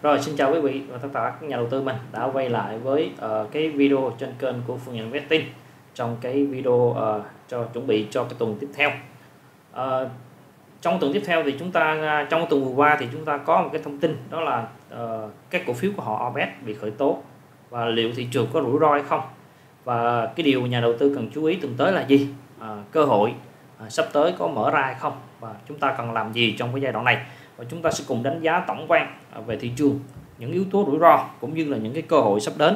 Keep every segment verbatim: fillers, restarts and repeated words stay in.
Rồi, xin chào quý vị và tất cả các nhà đầu tư mình đã quay lại với uh, cái video trên kênh của Phương Nhật Investing trong cái video uh, cho chuẩn bị cho cái tuần tiếp theo. Uh, trong tuần tiếp theo thì chúng ta uh, trong tuần vừa qua thì chúng ta có một cái thông tin, đó là uh, các cổ phiếu của họ a bê ét bị khởi tố và liệu thị trường có rủi ro hay không, và cái điều nhà đầu tư cần chú ý tuần tới là gì, uh, cơ hội uh, sắp tới có mở ra hay không, và chúng ta cần làm gì trong cái giai đoạn này. Và chúng ta sẽ cùng đánh giá tổng quan về thị trường, những yếu tố rủi ro cũng như là những cái cơ hội sắp đến.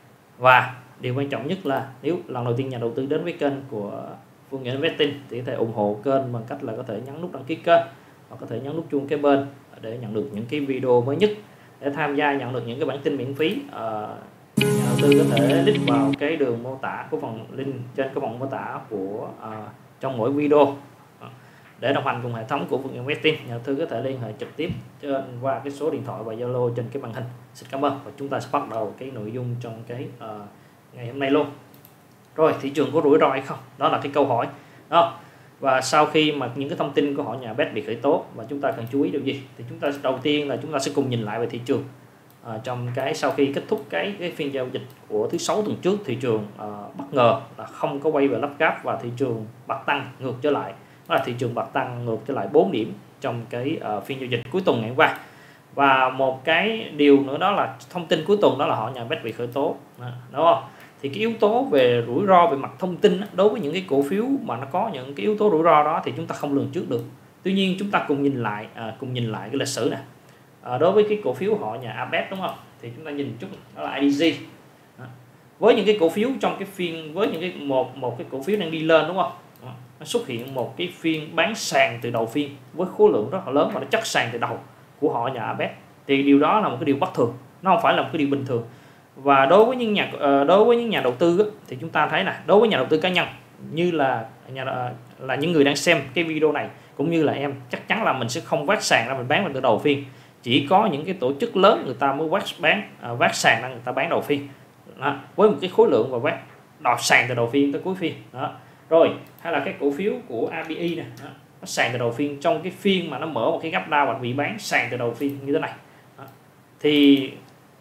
Và điều quan trọng nhất là nếu lần đầu tiên nhà đầu tư đến với kênh của Phương Nhật Investing thì có thể ủng hộ kênh bằng cách là có thể nhấn nút đăng ký kênh hoặc có thể nhấn nút chuông kế bên để nhận được những cái video mới nhất, để tham gia nhận được những cái bản tin miễn phí. Uh, nhà đầu tư có thể click vào cái đường mô tả của phần link trên cái phần mô tả của uh, trong mỗi video để đồng hành cùng hệ thống của Phương Nhật Investing. Nhà đầu tư có thể liên hệ trực tiếp trên qua cái số điện thoại và Zalo trên cái màn hình. Xin cảm ơn, và chúng ta sẽ bắt đầu cái nội dung trong cái uh, ngày hôm nay luôn. Rồi, thị trường có rủi ro hay không, đó là cái câu hỏi đó. Và sau khi mà những cái thông tin của họ nhà a bê ét bị khởi tố, và chúng ta cần chú ý điều gì, thì chúng ta đầu tiên là chúng ta sẽ cùng nhìn lại về thị trường uh, trong cái sau khi kết thúc cái, cái phiên giao dịch của thứ sáu tuần trước. Thị trường uh, bất ngờ là không có quay về lắp gáp và thị trường bật tăng ngược trở lại, đó là thị trường bật tăng ngược trở lại bốn điểm trong cái uh, phiên giao dịch cuối tuần ngày hôm qua. Và một cái điều nữa đó là thông tin cuối tuần, đó là họ nhà a bê ét bị khởi tố, đúng không? Thì cái yếu tố về rủi ro về mặt thông tin đối với những cái cổ phiếu mà nó có những cái yếu tố rủi ro đó thì chúng ta không lường trước được. Tuy nhiên chúng ta cùng nhìn lại à, cùng nhìn lại cái lịch sử này. À, đối với cái cổ phiếu họ nhà a bê ét, đúng không? Thì chúng ta nhìn chút, đó là i đê giê. Đó. Với những cái cổ phiếu trong cái phiên, với những cái một một cái cổ phiếu đang đi lên, đúng không? Đó. Nó xuất hiện một cái phiên bán sàn từ đầu phiên với khối lượng rất là lớn và nó chất sàn từ đầu của họ nhà a bê ét. Thì điều đó là một cái điều bất thường, nó không phải là một cái điều bình thường. Và đối với những nhà đối với những nhà đầu tư thì chúng ta thấy là đối với nhà đầu tư cá nhân như là nhà là những người đang xem cái video này cũng như là em, chắc chắn là mình sẽ không vác sàn ra mình bán vào từ đầu phiên. Chỉ có những cái tổ chức lớn người ta mới vác bán vác sàn ra người ta bán đầu phiên đó, với một cái khối lượng và vác đọt sàn từ đầu phiên tới cuối phiên đó. Rồi, hay là cái cổ phiếu của a bê i này, đó, nó sàn từ đầu phiên trong cái phiên mà nó mở một cái gap down và bị bán sàn từ đầu phiên như thế này đó. Thì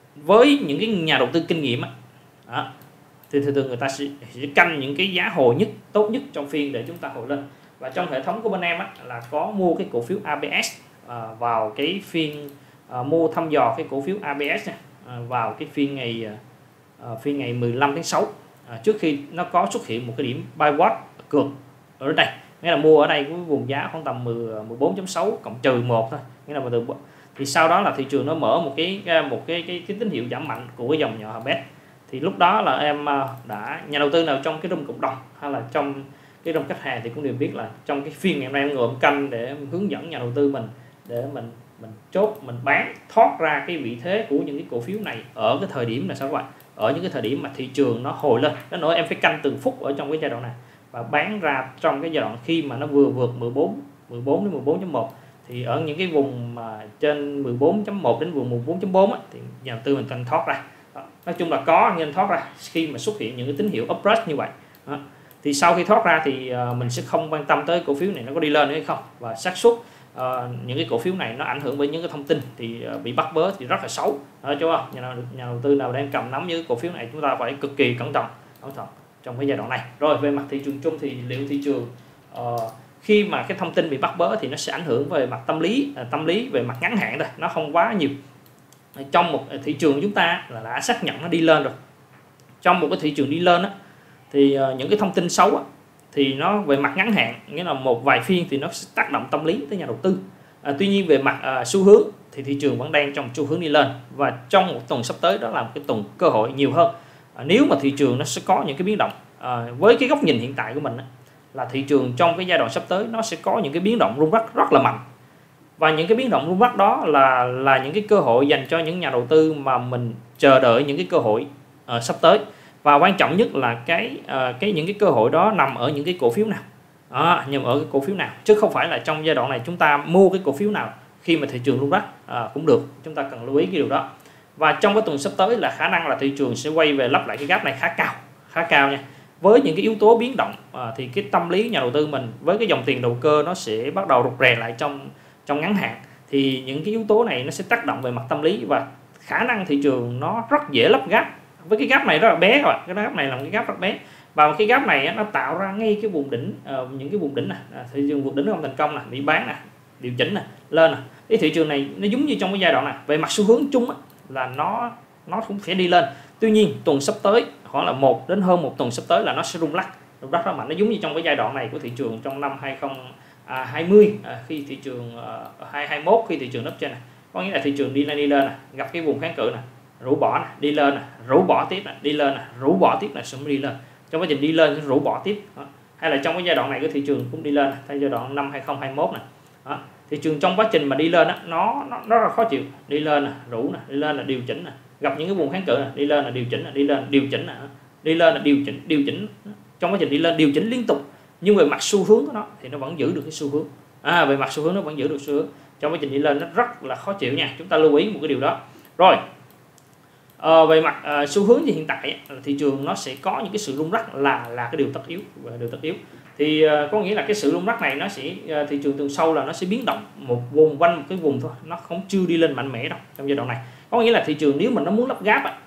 với những cái nhà đầu tư kinh nghiệm đó, thì thường thường người ta sẽ, sẽ canh những cái giá hồi nhất, tốt nhất trong phiên để chúng ta hồi lên. Và trong hệ thống của bên em á, là có mua cái cổ phiếu a bê ét à, vào cái phiên à, mua thăm dò cái cổ phiếu a bê ét này, à, vào cái phiên ngày à, phiên ngày mười lăm tháng sáu, à, trước khi nó có xuất hiện một cái điểm buy watch cược ở đây, nghĩa là mua ở đây với vùng giá khoảng tầm mười, mười bốn chấm sáu cộng trừ một thôi, nghĩa là từ thì sau đó là thị trường nó mở một cái một cái cái, cái tín hiệu giảm mạnh của cái dòng nhỏ a bê ét. Thì lúc đó là em đã, nhà đầu tư nào trong cái room cộng đồng hay là trong cái room khách hàng thì cũng đều biết là trong cái phiên ngày hôm nay em ngồi em canh để em hướng dẫn nhà đầu tư mình để mình mình chốt, mình bán thoát ra cái vị thế của những cái cổ phiếu này ở cái thời điểm là sao các bạn, ở những cái thời điểm mà thị trường nó hồi lên. Đó nữa, em phải canh từng phút ở trong cái giai đoạn này và bán ra trong cái giai đoạn khi mà nó vừa vượt mười bốn đến mười bốn chấm một. Thì ở những cái vùng mà trên mười bốn chấm một đến vùng mười bốn chấm bốn thì nhà đầu tư mình cần thoát ra đó. Nói chung là có nên thoát ra khi mà xuất hiện những cái tín hiệu uprush như vậy đó. Thì sau khi thoát ra thì uh, mình sẽ không quan tâm tới cổ phiếu này nó có đi lên hay không, và xác suất uh, những cái cổ phiếu này nó ảnh hưởng bởi những cái thông tin thì uh, bị bắt bớ thì rất là xấu đó, chứ không? Nhà, nhà đầu tư nào đang cầm nắm những cổ phiếu này chúng ta phải cực kỳ cẩn trọng cẩn trọng trong cái giai đoạn này. Rồi, về mặt thị trường chung thì liệu thị trường uh, khi mà cái thông tin bị bắt bớ thì nó sẽ ảnh hưởng về mặt tâm lý, tâm lý về mặt ngắn hạn thôi, nó không quá nhiều. Trong một thị trường chúng ta là đã xác nhận nó đi lên rồi. Trong một cái thị trường đi lên á, thì những cái thông tin xấu á, thì nó về mặt ngắn hạn, nghĩa là một vài phiên thì nó sẽ tác động tâm lý tới nhà đầu tư. À, tuy nhiên về mặt à, xu hướng thì thị trường vẫn đang trong xu hướng đi lên, và trong một tuần sắp tới đó là một cái tuần cơ hội nhiều hơn. À, nếu mà thị trường nó sẽ có những cái biến động, à, với cái góc nhìn hiện tại của mình á, là thị trường trong cái giai đoạn sắp tới nó sẽ có những cái biến động rung lắc rất là mạnh, và những cái biến động rung lắc đó là là những cái cơ hội dành cho những nhà đầu tư mà mình chờ đợi những cái cơ hội uh, sắp tới. Và quan trọng nhất là cái uh, cái những cái cơ hội đó nằm ở những cái cổ phiếu nào, à, nhưng ở cái cổ phiếu nào, chứ không phải là trong giai đoạn này chúng ta mua cái cổ phiếu nào khi mà thị trường rung lắc uh, cũng được. Chúng ta cần lưu ý cái điều đó. Và trong cái tuần sắp tới là khả năng là thị trường sẽ quay về lắp lại cái gap này khá cao, khá cao nha. Với những cái yếu tố biến động à, thì cái tâm lý nhà đầu tư mình với cái dòng tiền đầu cơ nó sẽ bắt đầu rụt rè lại trong trong ngắn hạn. thì những cái yếu tố này nó sẽ tác động về mặt tâm lý, và khả năng thị trường nó rất dễ lắp gáp với cái gap này rất là bé rồi. Cái gap này là một cái gap rất bé, và cái gap này nó tạo ra ngay cái vùng đỉnh, uh, những cái vùng đỉnh này, thị trường vượt đỉnh không thành công nè, bị bán nè, điều chỉnh nè, lên nè. Cái thị trường này nó giống như trong cái giai đoạn này, về mặt xu hướng chung á, là nó nó cũng sẽ đi lên. Tuy nhiên tuần sắp tới, khoảng là một đến hơn một tuần sắp tới là nó sẽ rung lắc rung lắc rất mạnh. Nó giống như trong cái giai đoạn này của thị trường trong năm hai không hai không, à, khi thị trường uh, hai hai mốt, khi thị trường up trên này, có nghĩa là thị trường đi lên đi lên nè, gặp cái vùng kháng cự nè, rũ bỏ nè, đi lên nè, rũ bỏ tiếp nè, đi lên nè, rũ bỏ tiếp nè, xong đi lên. Trong quá trình đi lên rũ bỏ tiếp đó. Hay là trong cái giai đoạn này của thị trường cũng đi lên, theo giai đoạn năm hai không hai mốt này đó. Thị trường trong quá trình mà đi lên đó, nó nó nó rất là khó chịu, đi lên nè, rũ nè, đi lên là điều chỉnh nè, gặp những cái vùng kháng cự nè, đi lên là điều chỉnh nè, đi lên điều chỉnh nè, đi lên là điều chỉnh điều chỉnh trong quá trình đi lên điều chỉnh liên tục, nhưng về mặt xu hướng của nó thì nó vẫn giữ được cái xu hướng. À, về mặt xu hướng nó vẫn giữ được xu hướng, trong quá trình đi lên nó rất là khó chịu nha, chúng ta lưu ý một cái điều đó. Rồi à, về mặt à, xu hướng thì hiện tại thị trường nó sẽ có những cái sự rung lắc là là cái điều tất yếu, và điều tất yếu thì à, có nghĩa là cái sự rung lắc này nó sẽ à, thị trường tuần sau là nó sẽ biến động một vùng quanh một cái vùng thôi, nó không chưa đi lên mạnh mẽ đâu trong giai đoạn này. Có nghĩa là thị trường nếu mà nó muốn lắp gáp à,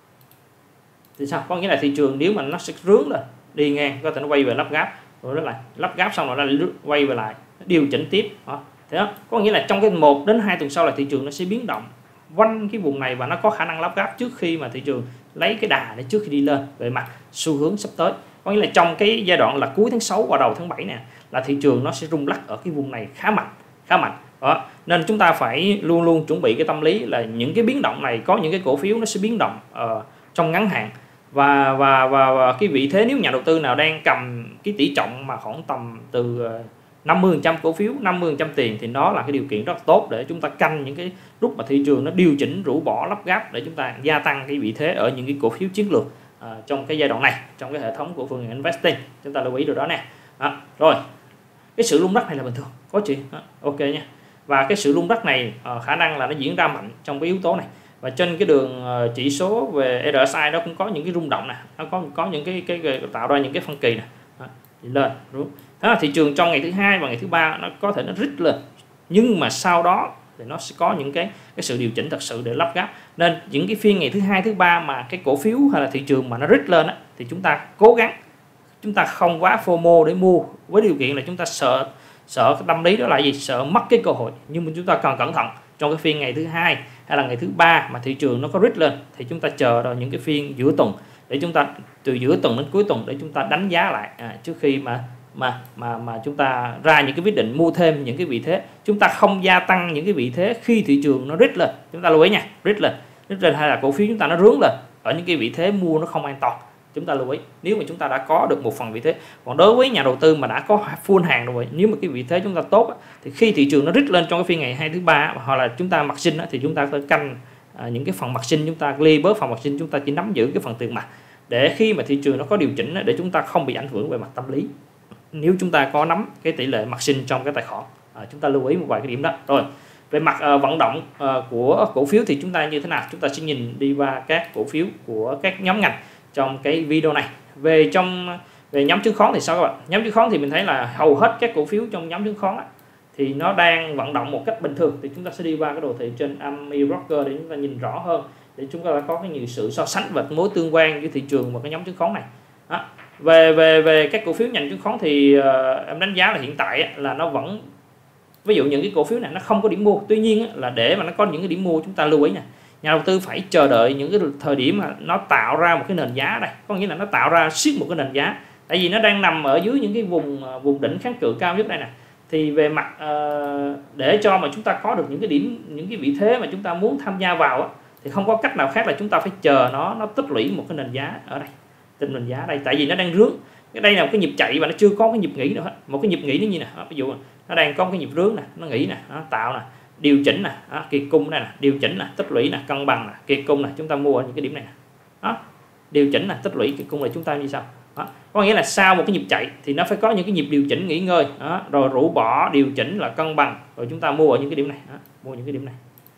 thì sao? Có nghĩa là thị trường nếu mà nó sẽ rướn lên đi ngang, có thể nó quay về lắp gáp, rồi nó lại lắp gáp xong rồi nó quay về lại điều chỉnh tiếp đó. Thế đó, có nghĩa là trong cái một đến hai tuần sau là thị trường nó sẽ biến động quanh cái vùng này, và nó có khả năng lắp gáp trước khi mà thị trường lấy cái đà để trước khi đi lên về mặt xu hướng sắp tới. Có nghĩa là trong cái giai đoạn là cuối tháng sáu và đầu tháng bảy nè, là thị trường nó sẽ rung lắc ở cái vùng này khá mạnh, khá mạnh đó. Nên chúng ta phải luôn luôn chuẩn bị cái tâm lý là những cái biến động này, có những cái cổ phiếu nó sẽ biến động uh, trong ngắn hạn, và, và và và cái vị thế, nếu nhà đầu tư nào đang cầm cái tỷ trọng mà khoảng tầm từ năm mươi phần trăm cổ phiếu, năm mươi phần trăm tiền, thì nó là cái điều kiện rất tốt để chúng ta canh những cái lúc mà thị trường nó điều chỉnh rũ bỏ lắp gáp, để chúng ta gia tăng cái vị thế ở những cái cổ phiếu chiến lược à, trong cái giai đoạn này, trong cái hệ thống của Phương Hiền Investing. Chúng ta lưu ý điều đó nè. À, rồi cái sự rung lắc này là bình thường, có chuyện à, ok nha. Và cái sự rung lắc này à, khả năng là nó diễn ra mạnh trong cái yếu tố này, và trên cái đường uh, chỉ số về rờ ét i đó cũng có những cái rung động nè, nó có có những cái cái, cái tạo ra những cái phân kỳ nè, đi lên đúng. Thế là thị trường trong ngày thứ hai và ngày thứ ba nó có thể nó rít lên, nhưng mà sau đó thì nó sẽ có những cái cái sự điều chỉnh thật sự để lắp gáp. Nên những cái phiên ngày thứ hai thứ ba mà cái cổ phiếu hay là thị trường mà nó rít lên á, thì chúng ta cố gắng chúng ta không quá FOMO để mua, với điều kiện là chúng ta sợ sợ cái tâm lý đó là gì, sợ mất cái cơ hội. Nhưng mà chúng ta cần cẩn thận trong cái phiên ngày thứ hai hay là ngày thứ ba mà thị trường nó có rít lên, thì chúng ta chờ đợi những cái phiên giữa tuần để chúng ta từ giữa tuần đến cuối tuần để chúng ta đánh giá lại à, trước khi mà mà mà mà chúng ta ra những cái quyết định mua thêm những cái vị thế. Chúng ta không gia tăng những cái vị thế khi thị trường nó rít lên, chúng ta lưu ý nha, rít lên rít lên hay là cổ phiếu chúng ta nó rướn lên ở những cái vị thế mua nó không an toàn, chúng ta lưu ý. Nếu mà chúng ta đã có được một phần vị thế, còn đối với nhà đầu tư mà đã có full hàng rồi, nếu mà cái vị thế chúng ta tốt thì khi thị trường nó rít lên trong cái phiên ngày hai thứ ba, hoặc là chúng ta mặc sinh thì chúng ta phải canh à, những cái phần mặc sinh, chúng ta ly bớt phần mặc sinh, chúng ta chỉ nắm giữ cái phần tiền mặt, để khi mà thị trường nó có điều chỉnh để chúng ta không bị ảnh hưởng về mặt tâm lý. Nếu chúng ta có nắm cái tỷ lệ mặc sinh trong cái tài khoản, à, chúng ta lưu ý một vài cái điểm đó. Rồi về mặt uh, vận động uh, của cổ phiếu thì chúng ta như thế nào? Chúng ta sẽ nhìn đi qua các cổ phiếu của các nhóm ngành trong cái video này. Về trong về nhóm chứng khoán thì sao các bạn? Nhóm chứng khoán thì mình thấy là hầu hết các cổ phiếu trong nhóm chứng khoán á, thì nó đang vận động một cách bình thường. Thì chúng ta sẽ đi qua cái đồ thị trên Ami Broker để chúng ta nhìn rõ hơn, để chúng ta có cái nhiều sự so sánh và mối tương quan giữa thị trường và cái nhóm chứng khoán này. Đó. Về về về các cổ phiếu ngành chứng khoán thì uh, em đánh giá là hiện tại là nó vẫn, ví dụ những cái cổ phiếu này nó không có điểm mua, tuy nhiên là để mà nó có những cái điểm mua, chúng ta lưu ý nè, nhà đầu tư phải chờ đợi những cái thời điểm mà nó tạo ra một cái nền giá đây, có nghĩa là nó tạo ra siết một cái nền giá, tại vì nó đang nằm ở dưới những cái vùng vùng đỉnh kháng cự cao nhất đây nè. Thì về mặt uh, để cho mà chúng ta có được những cái điểm, những cái vị thế mà chúng ta muốn tham gia vào á, thì không có cách nào khác là chúng ta phải chờ nó nó tích lũy một cái nền giá ở đây, tình nền giá đây, tại vì nó đang rướn. Cái đây là một cái nhịp chạy và nó chưa có cái nhịp nghỉ nữa hết. Một cái nhịp nghỉ nó như nè, ví dụ nó đang có cái nhịp rướn nè, nó nghỉ nè, nó tạo nè, điều chỉnh nè, đó, kiệt cung này nè, điều chỉnh nè, tích lũy nè, cân bằng nè, kiệt cung nè, chúng ta mua ở những cái điểm này nè. Đó, điều chỉnh nè, tích lũy, kiệt cung là chúng ta như sao? Đó, có nghĩa là sau một cái nhịp chạy thì nó phải có những cái nhịp điều chỉnh nghỉ ngơi, đó, rồi rũ bỏ, điều chỉnh là cân bằng, rồi chúng ta mua ở những cái điểm này, đó, mua những cái điểm này.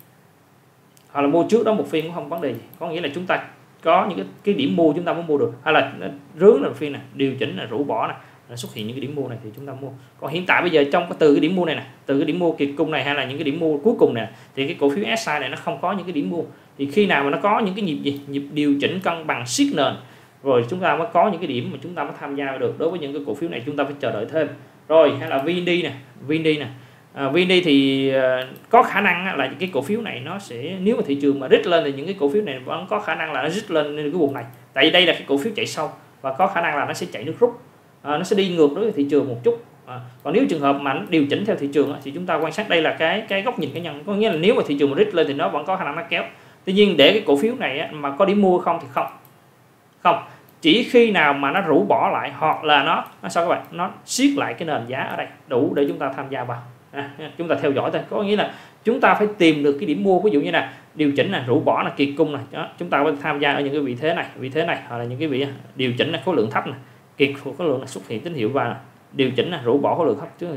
Hoặc là mua trước đó một phiên cũng không vấn đề gì, có nghĩa là chúng ta có những cái, cái điểm mua chúng ta muốn mua được, hay là rướng là phiên này, điều chỉnh là rũ bỏ nè, nó xuất hiện những cái điểm mua này thì chúng ta mua. Còn hiện tại bây giờ trong cái từ cái điểm mua này nè, từ cái điểm mua kiệt cung này hay là những cái điểm mua cuối cùng này thì cái cổ phiếu ét i này nó không có những cái điểm mua. Thì khi nào mà nó có những cái nhịp gì nhịp điều chỉnh cân bằng siết nền rồi chúng ta mới có những cái điểm mà chúng ta mới tham gia được. Đối với những cái cổ phiếu này chúng ta phải chờ đợi thêm. Rồi hay là vê en đê nè, vê en đê nè. À, vê en đê thì uh, có khả năng là những cái cổ phiếu này nó sẽ, nếu mà thị trường mà rít lên thì những cái cổ phiếu này vẫn có khả năng là nó rít lên cái vùng này. Tại vì đây là cái cổ phiếu chạy sâu và có khả năng là nó sẽ chạy nước rút, à, nó sẽ đi ngược đối với thị trường một chút. À, còn nếu trường hợp mà nó điều chỉnh theo thị trường thì chúng ta quan sát đây là cái cái góc nhìn cá nhân, có nghĩa là nếu mà thị trường mà rít lên thì nó vẫn có khả năng nó kéo. Tuy nhiên để cái cổ phiếu này mà có điểm mua không thì không, không. Chỉ khi nào mà nó rũ bỏ lại hoặc là nó nó sao các bạn, nó siết lại cái nền giá ở đây đủ để chúng ta tham gia vào. À, chúng ta theo dõi thôi, có nghĩa là chúng ta phải tìm được cái điểm mua, ví dụ như là điều chỉnh là rũ bỏ là kiệt cung này đó, chúng ta phải tham gia ở những cái vị thế này, vị thế này hoặc là những cái vị điều chỉnh là khối lượng thấp này, kiệt khối lượng là xuất hiện tín hiệu và điều chỉnh là rũ bỏ khối lượng thấp chứ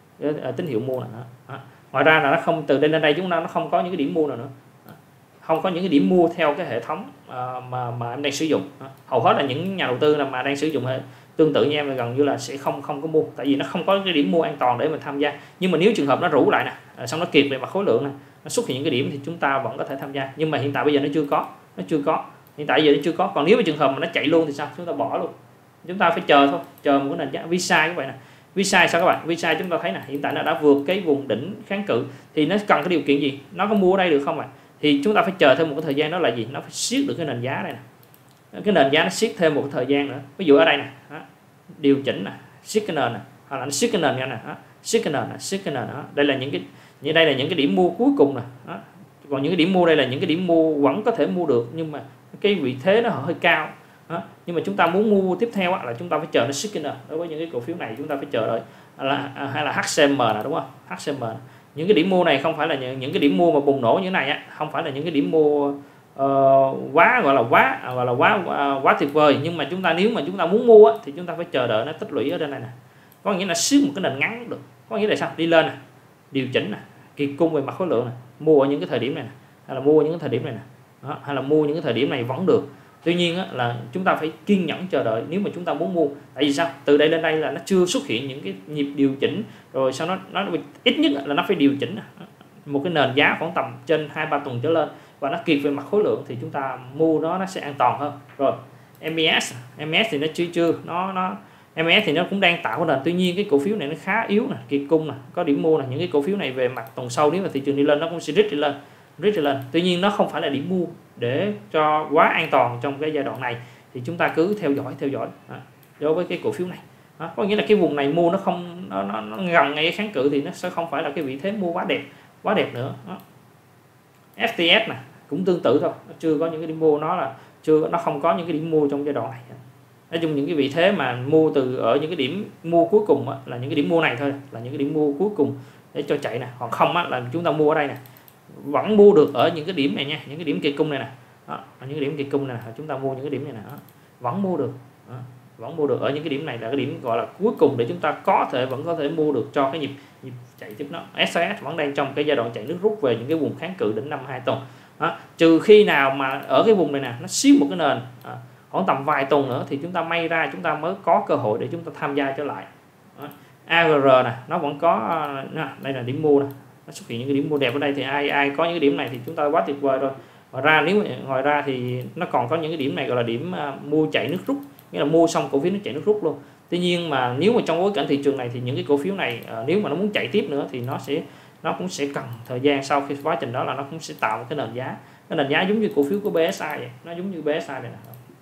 tín hiệu mua này đó. Đó. Ngoài ra là nó không, từ đây lên đây chúng ta nó không có những cái điểm mua nào nữa, không có những cái điểm mua theo cái hệ thống uh, mà mà em đang sử dụng. Đó. Hầu hết là những nhà đầu tư là mà đang sử dụng hệ tương tự như em là gần như là sẽ không không có mua, tại vì nó không có cái điểm mua an toàn để mình tham gia. Nhưng mà nếu trường hợp nó rũ lại nè, xong nó kiệt về mặt khối lượng này, nó xuất hiện những cái điểm thì chúng ta vẫn có thể tham gia. Nhưng mà hiện tại bây giờ nó chưa có, nó chưa có hiện tại giờ nó chưa có. Còn nếu mà trường hợp mà nó chạy luôn thì sao, chúng ta bỏ luôn, chúng ta phải chờ thôi, chờ một cái nền giá vê ét i các bạn nè. vê ét i sao các bạn, vê ét i chúng ta thấy nè, hiện tại nó đã vượt cái vùng đỉnh kháng cự thì nó cần cái điều kiện gì, nó có mua ở đây được không ạ? Thì chúng ta phải chờ thêm một cái thời gian, đó là gì, nó phải siết được cái nền giá này nè, cái nền giá nó siết thêm một cái thời gian nữa. Ví dụ ở đây nè, đó, điều chỉnh nè, siết cái nền nè, hoặc là nó siết cái nền nha nè, siết cái nền nè, siết cái nền đó. Đây là những cái, như đây là những cái điểm mua cuối cùng nè. Đó. Còn những cái điểm mua đây là những cái điểm mua vẫn có thể mua được, nhưng mà cái vị thế nó hơi cao. Đó. Nhưng mà chúng ta muốn mua tiếp theo là chúng ta phải chờ nó siết cái nền. Đối với những cái cổ phiếu này chúng ta phải chờ đợi, là hay là hát xê em nè, đúng không? hát xê em. Những cái điểm mua này không phải là những, những cái điểm mua mà bùng nổ như thế này á, không phải là những cái điểm mua uh, quá gọi là quá gọi là quá uh, quá tuyệt vời. Nhưng mà chúng ta nếu mà chúng ta muốn mua á, thì chúng ta phải chờ đợi nó tích lũy ở đây này nè, có nghĩa là siết một cái nền ngắn được, có nghĩa là sao, đi lên nè, điều chỉnh nè, kiệt cung về mặt khối lượng nè, mua ở những cái thời điểm này nè, hay là mua ở những cái thời điểm này nè. Đó, hay là mua những cái thời điểm này vẫn được. Tuy nhiên á, là chúng ta phải kiên nhẫn chờ đợi nếu mà chúng ta muốn mua. Tại vì sao, từ đây lên đây là nó chưa xuất hiện những cái nhịp điều chỉnh, rồi sau nó nó ít nhất là nó phải điều chỉnh một cái nền giá khoảng tầm trên hai ba tuần trở lên và nó kiệt về mặt khối lượng thì chúng ta mua nó nó sẽ an toàn hơn. Rồi em e ét em e ét thì nó chưa chưa nó nó em e ét thì nó cũng đang tạo cái nền, tuy nhiên cái cổ phiếu này nó khá yếu nè, kiệt cung nè, có điểm mua nè. Những cái cổ phiếu này về mặt tuần sau nếu mà thị trường đi lên nó cũng sẽ rít đi lên, rít đi lên. Tuy nhiên nó không phải là điểm mua để cho quá an toàn trong cái giai đoạn này, thì chúng ta cứ theo dõi theo dõi đó, đối với cái cổ phiếu này. Đó, có nghĩa là cái vùng này mua nó không nó, nó, nó gần ngay cái kháng cự thì nó sẽ không phải là cái vị thế mua quá đẹp quá đẹp nữa. Đó. ép tê ét nè cũng tương tự thôi, nó chưa có những cái điểm mua, nó là chưa nó không có những cái điểm mua trong giai đoạn này. Nói chung những cái vị thế mà mua từ ở những cái điểm mua cuối cùng á, là những cái điểm mua này thôi, là những cái điểm mua cuối cùng để cho chạy nè. Còn không á, là chúng ta mua ở đây nè, vẫn mua được ở những cái điểm này nha, những cái điểm kiệt cung này nè. Đó, những cái điểm kiệt cung này chúng ta mua những cái điểm này nè, đó, vẫn mua được. Đó, vẫn mua được ở những cái điểm này, là cái điểm gọi là cuối cùng để chúng ta có thể vẫn có thể mua được cho cái nhịp nhịp chạy tiếp. Nó ét i ét vẫn đang trong cái giai đoạn chạy nước rút về những cái vùng kháng cự đỉnh năm hai tuần. Đó, trừ khi nào mà ở cái vùng này nè nó siết một cái nền à, khoảng tầm vài tuần nữa thì chúng ta may ra chúng ta mới có cơ hội để chúng ta tham gia trở lại. Đó, a giê rờ nè nó vẫn có nè, đây là điểm mua nè, nó xuất hiện những cái điểm mua đẹp ở đây thì ai ai có những cái điểm này thì chúng ta quá tuyệt vời rồi. Ngoài ra nếu ngoài ra thì nó còn có những cái điểm này gọi là điểm uh, mua chạy nước rút, nghĩa là mua xong cổ phiếu nó chạy nước rút luôn. Tuy nhiên mà nếu mà trong bối cảnh thị trường này thì những cái cổ phiếu này uh, nếu mà nó muốn chạy tiếp nữa thì nó sẽ nó cũng sẽ cần thời gian, sau khi quá trình đó là nó cũng sẽ tạo một cái nền giá, cái nền giá giống như cổ phiếu của bê ét i vậy, nó giống như bê ét i này nè,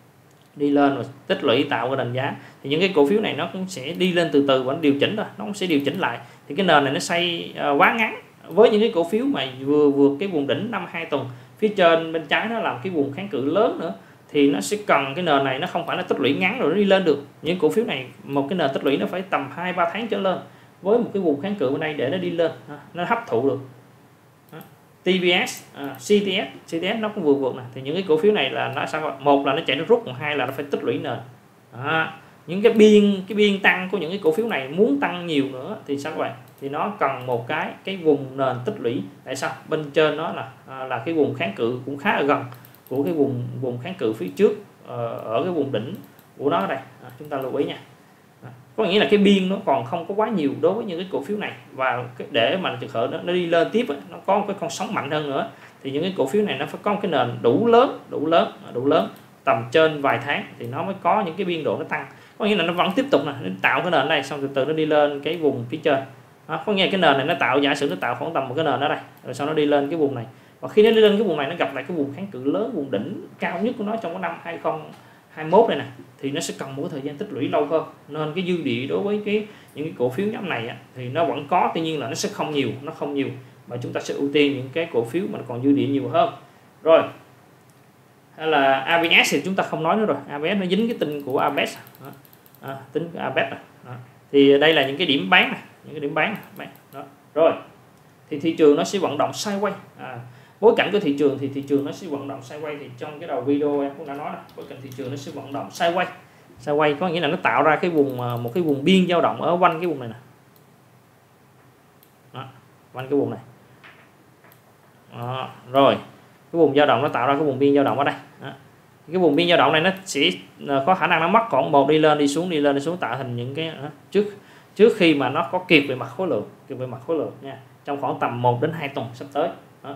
đi lên rồi tích lũy tạo cái nền giá. Thì những cái cổ phiếu này nó cũng sẽ đi lên từ từ và nó điều chỉnh thôi, nó cũng sẽ điều chỉnh lại. Thì cái nền này nó xây uh, quá ngắn với những cái cổ phiếu mà vừa vượt cái vùng đỉnh năm hai tuần, phía trên bên trái nó làm cái vùng kháng cự lớn nữa thì nó sẽ cần cái nền này, nó không phải là tích lũy ngắn rồi nó đi lên được. Những cổ phiếu này một cái nền tích lũy nó phải tầm hai ba tháng trở lên với một cái vùng kháng cự bên đây để nó đi lên, nó hấp thụ được. tê vê ét, uh, xê tê ét, xê tê ét nó cũng vừa vượt nè, thì những cái cổ phiếu này là nó sao, một là nó chạy nó rút, còn hai là nó phải tích lũy nền. Đó. Những cái biên cái biên tăng của những cái cổ phiếu này muốn tăng nhiều nữa thì sao các bạn, thì nó cần một cái cái vùng nền tích lũy. Tại sao? Bên trên nó là à, là cái vùng kháng cự cũng khá là gần của cái vùng vùng kháng cự phía trước, uh, ở cái vùng đỉnh của nó đây. À, chúng ta lưu ý nha. À. có nghĩa là cái biên nó còn không có quá nhiều đối với những cái cổ phiếu này, và để mà trường hợp nó, nó đi lên tiếp nó có một cái con sóng mạnh hơn nữa thì những cái cổ phiếu này nó phải có một cái nền đủ lớn đủ lớn đủ lớn tầm trên vài tháng thì nó mới có những cái biên độ nó tăng. Có nghĩa là nó vẫn tiếp tục nè, nó tạo cái nền này xong từ từ nó đi lên cái vùng phía trên. Đó, có nghĩa là cái nền này nó tạo, giả sử nó tạo khoảng tầm một cái nền ở đây rồi sau nó đi lên cái vùng này, và khi nó đi lên cái vùng này nó gặp lại cái vùng kháng cự lớn, vùng đỉnh cao nhất của nó trong cái năm hai không hai mốt này nè, thì nó sẽ cần một cái thời gian tích lũy lâu hơn, nên cái dư địa đối với cái những cái cổ phiếu nhóm này á, thì nó vẫn có, tuy nhiên là nó sẽ không nhiều nó không nhiều mà chúng ta sẽ ưu tiên những cái cổ phiếu mà còn dư địa nhiều hơn. Rồi hay là a bê ét thì chúng ta không nói nữa rồi, a bê ét nó dính cái tin của a bê ét, đó. À, tính của a bê ét này. Đó. Thì đây là những cái điểm bán này, những cái điểm bán này. Đó. Rồi thì thị trường nó sẽ vận động sideways. À, bối cảnh của thị trường thì thị trường nó sẽ vận động sideways, thì trong cái đầu video em cũng đã nói là bối cảnh thị trường nó sẽ vận động sideways. Sideways có nghĩa là nó tạo ra cái vùng, một cái vùng biên dao động ở quanh cái vùng này nè. Đó, quanh cái vùng này. Đó. Rồi cái vùng dao động nó tạo ra cái vùng biên dao động ở đây. Đó. Cái vùng biên dao động này nó sẽ có khả năng nó mất khoảng một đi lên đi xuống đi lên đi xuống tạo thành những cái đó, trước trước khi mà nó có kịp về mặt khối lượng, kịp về mặt khối lượng nha, trong khoảng tầm một đến hai tuần sắp tới. Đó.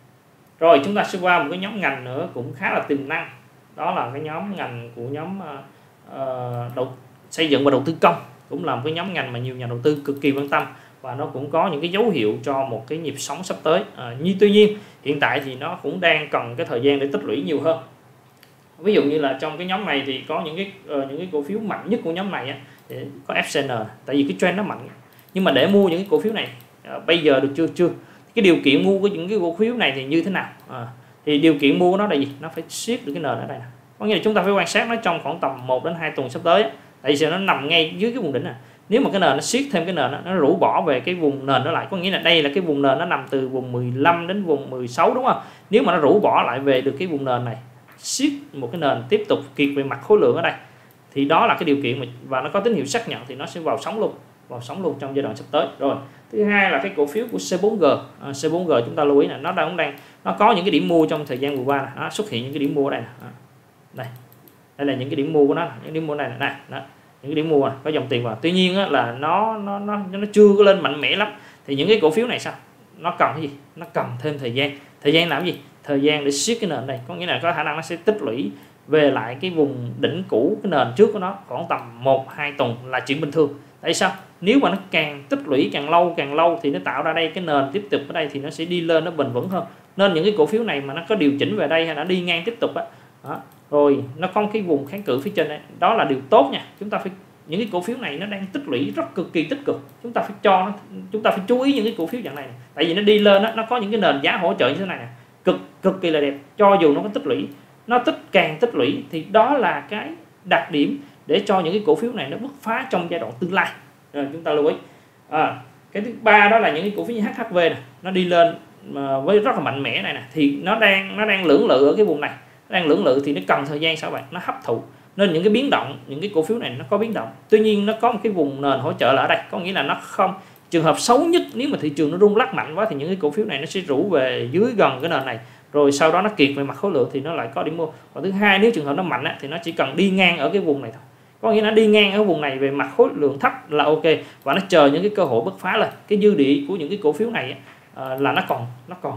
Rồi chúng ta sẽ qua một cái nhóm ngành nữa cũng khá là tiềm năng, đó là cái nhóm ngành của nhóm uh, đầu xây dựng và đầu tư công, cũng là một cái nhóm ngành mà nhiều nhà đầu tư cực kỳ quan tâm, và nó cũng có những cái dấu hiệu cho một cái nhịp sóng sắp tới. À, như tuy nhiên hiện tại thì nó cũng đang cần cái thời gian để tích lũy nhiều hơn. Ví dụ như là trong cái nhóm này thì có những cái uh, những cái cổ phiếu mạnh nhất của nhóm này á, thì có ép xê en, tại vì cái trend nó mạnh. Nhưng mà để mua những cái cổ phiếu này uh, bây giờ được chưa chưa cái điều kiện mua của những cái cổ phiếu này thì như thế nào? À, thì điều kiện mua của nó là gì? Nó phải siết được cái nền ở đây nè. Có nghĩa là chúng ta phải quan sát nó trong khoảng tầm một đến hai tuần sắp tới á, tại vì nó nằm ngay dưới cái vùng đỉnh này. Nếu mà cái nền nó siết thêm cái nền đó, nó rũ bỏ về cái vùng nền đó lại, có nghĩa là đây là cái vùng nền nó nằm từ vùng mười lăm đến vùng mười sáu đúng không? Nếu mà nó rũ bỏ lại về được cái vùng nền này, siết một cái nền tiếp tục kiệt về mặt khối lượng ở đây, thì đó là cái điều kiện mà và nó có tín hiệu xác nhận thì nó sẽ vào sóng luôn, vào sóng luôn trong giai đoạn sắp tới. Rồi thứ hai là cái cổ phiếu của xê bốn giê. À, xê bốn giê chúng ta lưu ý là nó đang đang nó có những cái điểm mua trong thời gian vừa qua, nó xuất hiện những cái điểm mua ở đây nè. Đây đây là những cái điểm mua của nó, những điểm mua này nè, đó. Những cái điểm mua này, có dòng tiền vào, tuy nhiên á, là nó nó nó nó chưa có lên mạnh mẽ lắm, thì những cái cổ phiếu này sao nó cần cái gì? Nó cần thêm thời gian. Thời gian làm gì? Thời gian để siết cái nền đây, có nghĩa là có khả năng nó sẽ tích lũy về lại cái vùng đỉnh cũ, cái nền trước của nó khoảng tầm một hai tuần là chuyện bình thường. Tại sao? Nếu mà nó càng tích lũy càng lâu càng lâu thì nó tạo ra đây cái nền tiếp tục ở đây thì nó sẽ đi lên, nó bền vững hơn. Nên những cái cổ phiếu này mà nó có điều chỉnh về đây hay nó đi ngang tiếp tục á, đó, rồi nó có cái vùng kháng cự phía trên này, đó là điều tốt nha. Chúng ta phải, những cái cổ phiếu này nó đang tích lũy rất cực kỳ tích cực, chúng ta phải cho nó, chúng ta phải chú ý những cái cổ phiếu dạng này, này. Tại vì nó đi lên đó, nó có những cái nền giá hỗ trợ như thế này nè, cực cực kỳ là đẹp. Cho dù nó có tích lũy, nó tích càng tích lũy thì đó là cái đặc điểm để cho những cái cổ phiếu này nó bứt phá trong giai đoạn tương lai. Rồi chúng ta lưu ý. À, cái thứ ba đó là những cái cổ phiếu như hát hát vê này, nó đi lên mà với rất là mạnh mẽ này nè, thì nó đang nó đang lưỡng lự ở cái vùng này, nó đang lưỡng lự thì nó cần thời gian sao bạn, nó hấp thụ. Nên những cái biến động, những cái cổ phiếu này nó có biến động, tuy nhiên nó có một cái vùng nền hỗ trợ là ở đây, có nghĩa là nó không, trường hợp xấu nhất nếu mà thị trường nó rung lắc mạnh quá thì những cái cổ phiếu này nó sẽ rủ về dưới gần cái nền này, rồi sau đó nó kiệt về mặt khối lượng thì nó lại có điểm mua. Còn thứ hai, nếu trường hợp nó mạnh á, thì nó chỉ cần đi ngang ở cái vùng này thôi, có nghĩa nó đi ngang ở vùng này về mặt khối lượng thấp là ok, và nó chờ những cái cơ hội bứt phá lên. Cái dư địa của những cái cổ phiếu này á, là nó còn nó còn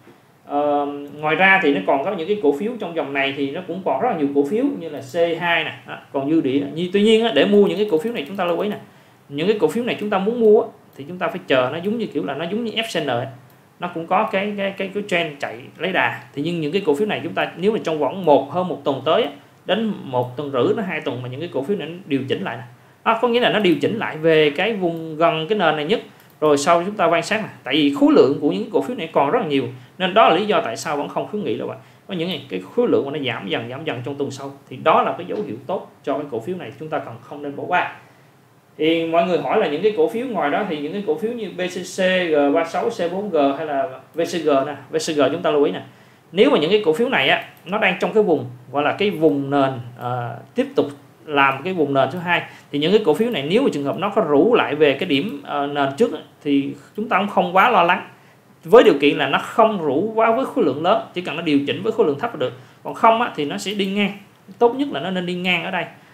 Uh, ngoài ra thì nó còn có những cái cổ phiếu trong dòng này thì nó cũng còn rất là nhiều cổ phiếu như là xê hai nè, còn dư địa. Như tuy nhiên á, để mua những cái cổ phiếu này chúng ta lưu ý nè, những cái cổ phiếu này chúng ta muốn mua á, thì chúng ta phải chờ nó giống như kiểu là nó giống như ép xê en ấy. Nó cũng có cái cái cái cái trend chạy lấy đà, thì nhưng những cái cổ phiếu này chúng ta nếu mà trong vòng một hơn một tuần tới á, đến một tuần rưỡi đến hai tuần mà những cái cổ phiếu này nó điều chỉnh lại nè, à, có nghĩa là nó điều chỉnh lại về cái vùng gần cái nền này nhất, rồi sau chúng ta quan sát này, tại vì khối lượng của những cổ phiếu này còn rất là nhiều, nên đó là lý do tại sao vẫn không khuyến nghị đâu bạn. Có những cái khối lượng mà nó giảm dần giảm dần trong tuần sau thì đó là cái dấu hiệu tốt cho cái cổ phiếu này, chúng ta cần không nên bỏ qua. Thì mọi người hỏi là những cái cổ phiếu ngoài đó thì những cái cổ phiếu như bê xê xê, giê ba sáu, xê bốn giê hay là vê xê giê nè, vê xê giê chúng ta lưu ý nè. Nếu mà những cái cổ phiếu này á, nó đang trong cái vùng gọi là cái vùng nền à, tiếp tục làm cái vùng nền thứ hai, thì những cái cổ phiếu này nếu mà trường hợp nó có rủ lại về cái điểm uh, nền trước thì chúng ta cũng không quá lo lắng, với điều kiện là nó không rủ quá với khối lượng lớn, chỉ cần nó điều chỉnh với khối lượng thấp là được. Còn không á, thì nó sẽ đi ngang, tốt nhất là nó nên đi ngang ở đây,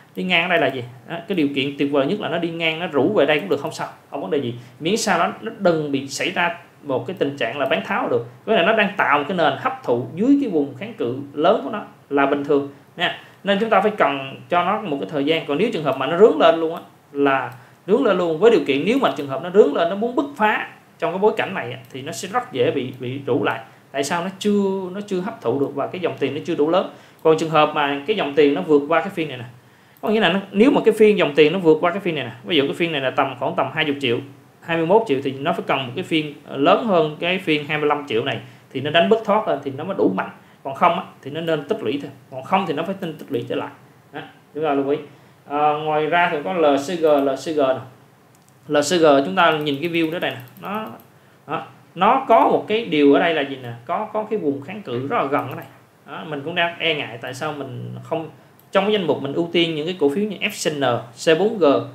Đi ngang ở đây là gì? Đó, cái điều kiện tuyệt vời nhất là nó đi ngang, nó rủ về đây cũng được, không sao, không vấn đề gì, miễn sao nó nó đừng bị xảy ra một cái tình trạng là bán tháo được. Cái này nó đang tạo một cái nền hấp thụ dưới cái vùng kháng cự lớn của nó là bình thường nha, nên chúng ta phải cần cho nó một cái thời gian. Còn nếu trường hợp mà nó rướn lên luôn á, là rướn lên luôn, với điều kiện nếu mà trường hợp nó rướn lên, nó muốn bứt phá trong cái bối cảnh này thì nó sẽ rất dễ bị bị rủ lại. Tại sao? Nó chưa nó chưa hấp thụ được và cái dòng tiền nó chưa đủ lớn. Còn trường hợp mà cái dòng tiền nó vượt qua cái phiên này nè, có nghĩa là nó, nếu mà cái phiên dòng tiền nó vượt qua cái phiên này nè, ví dụ cái phiên này là tầm khoảng tầm hai mươi triệu, hai mươi mốt triệu, thì nó phải cần một cái phiên lớn hơn cái phiên hai mươi lăm triệu này thì nó đánh bứt thoát lên thì nó mới đủ mạnh. Còn không á, thì nó nên tích lũy thôi, còn không thì nó phải tích lũy trở lại. Đó, chúng ta lưu ý. À, ngoài ra thì có lờ xê giê, lờ xê giê này. lờ xê giê chúng ta nhìn cái view đó đây nè, nó đó, nó có một cái điều ở đây là gì nè, có có cái vùng kháng cự rất là gần ở đây. Đó, mình cũng đang e ngại tại sao mình không trong cái danh mục mình ưu tiên những cái cổ phiếu như ép xê en, xê bốn giê uh,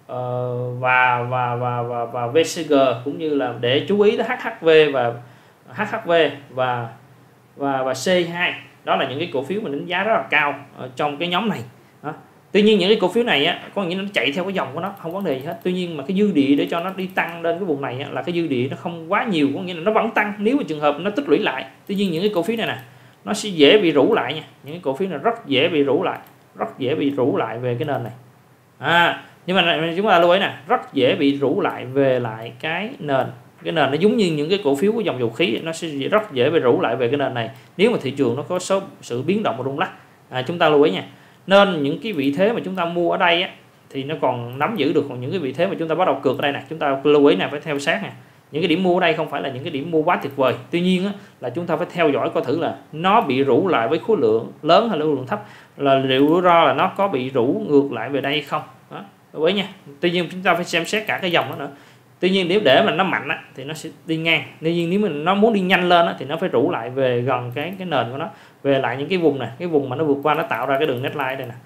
và, và và và và vê xê giê, cũng như là để chú ý tới hát hát vê và hát hát vê và và và xê hai. Đó là những cái cổ phiếu mình đánh giá rất là cao ở trong cái nhóm này. Đó. Tuy nhiên những cái cổ phiếu này á, có nghĩa nó chạy theo cái dòng của nó, không vấn đề gì hết. Tuy nhiên mà cái dư địa để cho nó đi tăng lên cái vùng này á, là cái dư địa nó không quá nhiều, có nghĩa là nó vẫn tăng nếu mà trường hợp nó tích lũy lại. Tuy nhiên những cái cổ phiếu này nè, nó sẽ dễ bị rủ lại nha. Những cái cổ phiếu này rất dễ bị rủ lại, rất dễ bị rủ lại về cái nền này. À, nhưng mà chúng ta lưu ý nè, rất dễ bị rủ lại về lại cái nền. Cái nền nó giống như những cái cổ phiếu của dòng dầu khí, nó sẽ rất dễ bị rủ lại về cái nền này nếu mà thị trường nó có số sự biến động và rung lắc. À, chúng ta lưu ý nha. Nên những cái vị thế mà chúng ta mua ở đây á, thì nó còn nắm giữ được, còn những cái vị thế mà chúng ta bắt đầu cược ở đây nè, chúng ta lưu ý nè, phải theo sát nè. Những cái điểm mua ở đây không phải là những cái điểm mua quá tuyệt vời, tuy nhiên á, là chúng ta phải theo dõi coi thử là nó bị rủ lại với khối lượng lớn hay là khối lượng thấp, là liệu rủi ro là nó có bị rủ ngược lại về đây hay không. Đó, lưu ý nha. Tuy nhiên chúng ta phải xem xét cả cái dòng đó nữa. Tuy nhiên nếu để mà nó mạnh á, thì nó sẽ đi ngang. Tuy nhiên nếu mình nó muốn đi nhanh lên á, thì nó phải rủ lại về gần cái cái nền của nó, về lại những cái vùng này, cái vùng mà nó vượt qua, nó tạo ra cái đường neckline đây nè.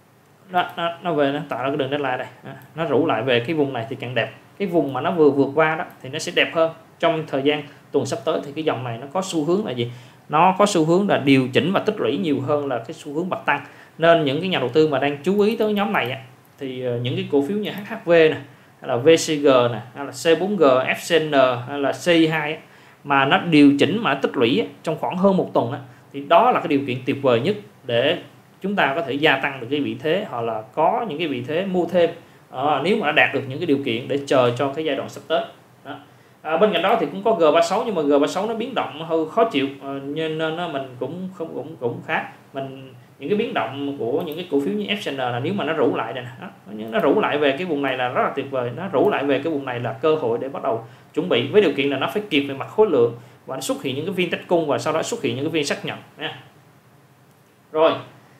Đó, nó, nó về nó tạo ra cái đường neckline đây. Đó, nó rủ lại về cái vùng này thì càng đẹp. Cái vùng mà nó vừa vượt qua đó thì nó sẽ đẹp hơn. Trong thời gian tuần sắp tới thì cái dòng này nó có xu hướng là gì? Nó có xu hướng là điều chỉnh và tích lũy nhiều hơn là cái xu hướng bật tăng. Nên những cái nhà đầu tư mà đang chú ý tới nhóm này á, thì những cái cổ phiếu như hát hát vê nè, hay là vê xê giê nè, hay là xê bốn giê, ép xê en hay là xê hai á, mà nó điều chỉnh mà tích lũy á, trong khoảng hơn một tuần á, thì đó là cái điều kiện tuyệt vời nhất để chúng ta có thể gia tăng được cái vị thế, hoặc là có những cái vị thế mua thêm à, nếu mà nó đạt được những cái điều kiện để chờ cho cái giai đoạn sắp tới. Đó. À, bên cạnh đó thì cũng có giê ba mươi sáu, nhưng mà giê ba mươi sáu nó biến động hơi khó chịu, à, nên nó mình cũng không cũng cũng khá mình những cái biến động của những cái cổ phiếu như ép xê en là nếu mà nó rủ lại đây nè, nó rủ lại về cái vùng này là rất là tuyệt vời. Nó rủ lại về cái vùng này là cơ hội để bắt đầu chuẩn bị, với điều kiện là nó phải kịp về mặt khối lượng và nó xuất hiện những cái phiên test cung và sau đó xuất hiện những cái phiên xác nhận nha. Rồi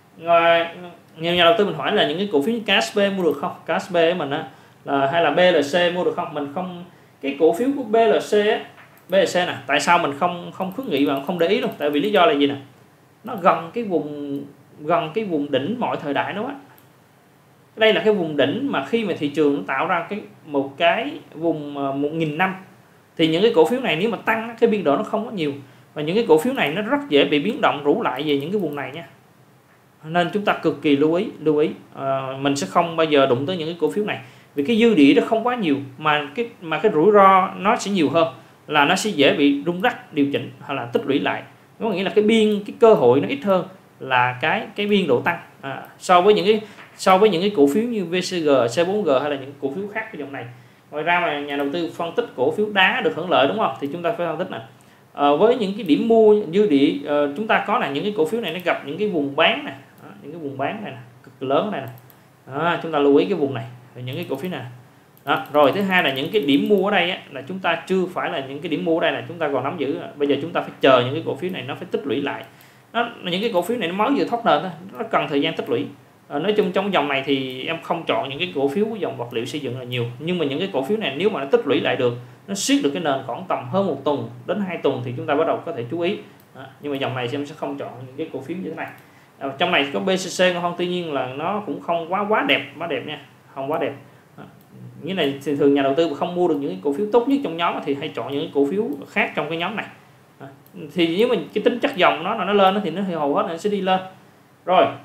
nhiều nhà đầu tư mình hỏi là những cái cổ phiếu như ca ét pê mua được không? ca ét pê mình á, là hay là bê lờ xê mua được không? Mình không, cái cổ phiếu của bê lờ xê á, bê lờ xê nè, tại sao mình không không khuyến nghị và không để ý đâu? Tại vì lý do là gì nè? Nó gần cái vùng gần cái vùng đỉnh mọi thời đại đó á. Đây là cái vùng đỉnh mà khi mà thị trường nó tạo ra cái một cái vùng một nghìn năm, thì những cái cổ phiếu này nếu mà tăng cái biên độ nó không có nhiều, và những cái cổ phiếu này nó rất dễ bị biến động rủ lại về những cái vùng này nha. Nên chúng ta cực kỳ lưu ý lưu ý à, mình sẽ không bao giờ đụng tới những cái cổ phiếu này, vì cái dư địa nó không quá nhiều, mà cái mà cái rủi ro nó sẽ nhiều hơn, là nó sẽ dễ bị rung lắc điều chỉnh hoặc là tích lũy lại. Có nghĩa là cái biên cái cơ hội nó ít hơn là cái cái biên độ tăng à, so với những cái so với những cái cổ phiếu như vê xê giê, xê bốn giê hay là những cổ phiếu khác cái dòng này. Ngoài ra mà nhà đầu tư phân tích cổ phiếu đá được hưởng lợi, đúng không? Thì chúng ta phải phân tích này à, với những cái điểm mua dư địa à, chúng ta có là những cái cổ phiếu này nó gặp những cái vùng bán này, à, những cái vùng bán này nè, cực lớn này nè. À, chúng ta lưu ý cái vùng này, những cái cổ phiếu này. Đó. Rồi thứ hai là những cái điểm mua ở đây á, là chúng ta chưa phải là những cái điểm mua ở đây là chúng ta còn nắm giữ. Bây giờ chúng ta phải chờ những cái cổ phiếu này nó phải tích lũy lại. Nó những cái cổ phiếu này nó mới vừa thoát nền thôi, nó cần thời gian tích lũy. À, nói chung trong dòng này thì em không chọn những cái cổ phiếu của dòng vật liệu xây dựng là nhiều, nhưng mà những cái cổ phiếu này nếu mà nó tích lũy lại được, nó siết được cái nền khoảng tầm hơn một tuần đến hai tuần thì chúng ta bắt đầu có thể chú ý. À, nhưng mà dòng này em sẽ không chọn những cái cổ phiếu như thế này. À, trong này có bê xê xê không? Tuy nhiên là nó cũng không quá quá đẹp, quá đẹp nha, không quá đẹp. À, như này thì thường nhà đầu tư không mua được những cái cổ phiếu tốt nhất trong nhóm thì hay chọn những cái cổ phiếu khác trong cái nhóm này. À, thì nếu mình cái tính chất dòng nó là nó lên thì nó thì hầu hết nó sẽ đi lên. Rồi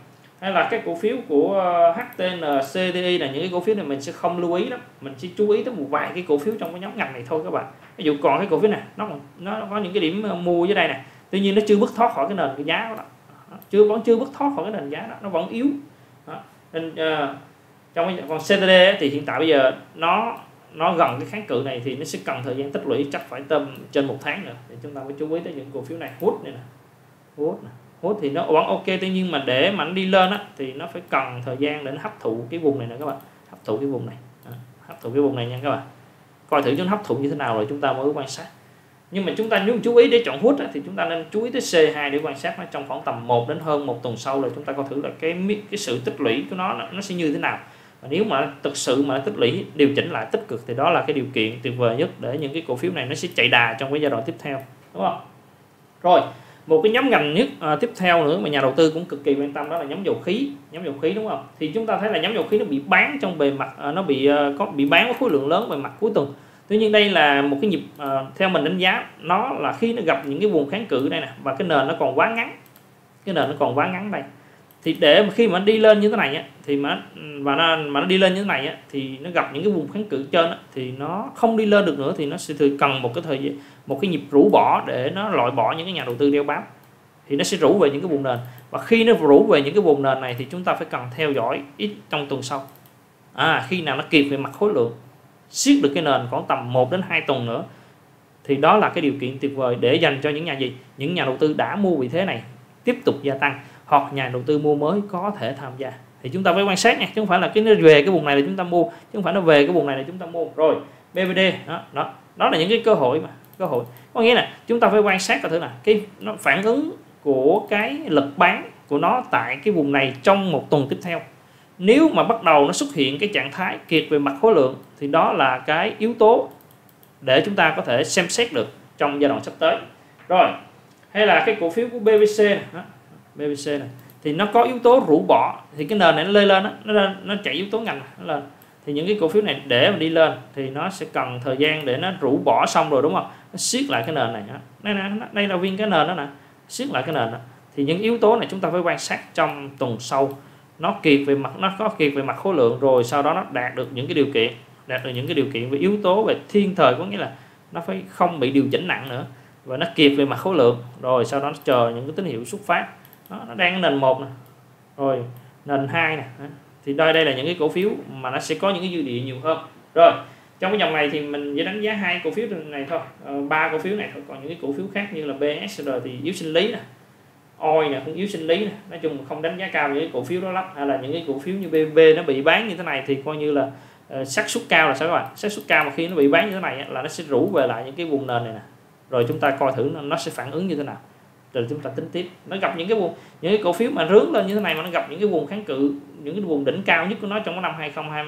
hay là cái cổ phiếu của hát tê en xê tê i là những cái cổ phiếu này mình sẽ không lưu ý lắm, mình chỉ chú ý tới một vài cái cổ phiếu trong cái nhóm ngành này thôi các bạn. Ví dụ còn cái cổ phiếu này nó nó có những cái điểm mua dưới đây này, tuy nhiên nó chưa bước thoát khỏi cái nền cái giá đó, chưa vẫn chưa bước thoát khỏi cái nền giá đó, nó vẫn yếu đó. Nên uh, trong cái còn xê tê đê thì hiện tại bây giờ nó nó gần cái kháng cự này thì nó sẽ cần thời gian tích lũy, chắc phải tầm trên một tháng nữa thì chúng ta phải chú ý tới những cổ phiếu này. Hút này nè, hút này. Hút thì nó vẫn ok, tuy nhiên mà để mà nó đi lên á thì nó phải cần thời gian để nó hấp thụ cái vùng này nè các bạn, hấp thụ cái vùng này, đó, hấp thụ cái vùng này nha các bạn, coi thử chúng hấp thụ như thế nào rồi chúng ta mới quan sát. Nhưng mà chúng ta nếu chú ý để chọn hút á, thì chúng ta nên chú ý tới xê hai để quan sát nó trong khoảng tầm một đến hơn một tuần sau, rồi chúng ta coi thử là cái cái sự tích lũy của nó nó sẽ như thế nào. Và nếu mà thực sự mà tích lũy điều chỉnh lại tích cực thì đó là cái điều kiện tuyệt vời nhất để những cái cổ phiếu này nó sẽ chạy đà trong cái giai đoạn tiếp theo, đúng không? Rồi một cái nhóm ngành nhất à, tiếp theo nữa mà nhà đầu tư cũng cực kỳ quan tâm đó là nhóm dầu khí. Nhóm dầu khí đúng không? Thì chúng ta thấy là nhóm dầu khí nó bị bán trong bề mặt à, nó bị à, có bị bán với khối lượng lớn bề mặt cuối tuần. Tuy nhiên đây là một cái nhịp à, theo mình đánh giá nó là khi nó gặp những cái vùng kháng cự đây nè, và cái nền nó còn quá ngắn, cái nền nó còn quá ngắn đây, thì để mà khi mà nó đi lên như thế này á, thì mà và nó mà nó đi lên như thế này á, thì nó gặp những cái vùng kháng cự trên á, thì nó không đi lên được nữa, thì nó sẽ cần một cái thời gian, một cái nhịp rũ bỏ để nó loại bỏ những cái nhà đầu tư đeo bám, thì nó sẽ rũ về những cái vùng nền. Và khi nó rũ về những cái vùng nền này thì chúng ta phải cần theo dõi ít trong tuần sau, à, khi nào nó kịp về mặt khối lượng, siết được cái nền khoảng tầm một đến hai tuần nữa, thì đó là cái điều kiện tuyệt vời để dành cho những nhà gì những nhà đầu tư đã mua vị thế này tiếp tục gia tăng, hoặc nhà đầu tư mua mới có thể tham gia. Thì chúng ta phải quan sát nha, chứ không phải là cái nó về cái vùng này là chúng ta mua, chứ không phải nó về cái vùng này là chúng ta mua. Rồi bê vê đê đó, đó đó là những cái cơ hội mà cơ hội có nghĩa là chúng ta phải quan sát coi thử là cái nó phản ứng của cái lực bán của nó tại cái vùng này trong một tuần tiếp theo. Nếu mà bắt đầu nó xuất hiện cái trạng thái kiệt về mặt khối lượng thì đó là cái yếu tố để chúng ta có thể xem xét được trong giai đoạn sắp tới. Rồi hay là cái cổ phiếu của bê vê xê này, đó, bê vê xê này thì nó có yếu tố rũ bỏ, thì cái nền này nó lên lên nó lên, nó chạy yếu tố ngành nó lên, thì những cái cổ phiếu này để mà đi lên thì nó sẽ cần thời gian để nó rũ bỏ xong rồi, đúng không? Nó siết lại cái nền này, đây nè, đây là viên cái nền đó nè, siết lại cái nền đó. Thì những yếu tố này chúng ta phải quan sát trong tuần sau, nó kiệt về mặt nó có kiệt về mặt khối lượng, rồi sau đó nó đạt được những cái điều kiện đạt được những cái điều kiện về yếu tố về thiên thời, có nghĩa là nó phải không bị điều chỉnh nặng nữa, và nó kiệt về mặt khối lượng, rồi sau đó nó chờ những cái tín hiệu xuất phát. Đó, nó đang nền một nè, rồi nền hai nè, thì đây đây là những cái cổ phiếu mà nó sẽ có những cái dư địa nhiều hơn. Rồi trong cái dòng này thì mình chỉ đánh giá hai cổ phiếu này thôi, ba cổ phiếu này thôi, còn những cái cổ phiếu khác như là bê ét rờ thì yếu sinh lý nè, oi nè cũng yếu sinh lý nè, nói chung không đánh giá cao những cái cổ phiếu đó lắm. Hay là những cái cổ phiếu như bê bê nó bị bán như thế này thì coi như là uh, xác suất cao là sao các bạn, xác suất cao mà khi nó bị bán như thế này là nó sẽ rũ về lại những cái vùng nền này nè, rồi chúng ta coi thử nó sẽ phản ứng như thế nào, rồi chúng ta tính tiếp. Nó gặp những cái vùng những cái cổ phiếu mà rướn lên như thế này mà nó gặp những cái vùng kháng cự, những cái vùng đỉnh cao nhất của nó trong cái năm hai không hai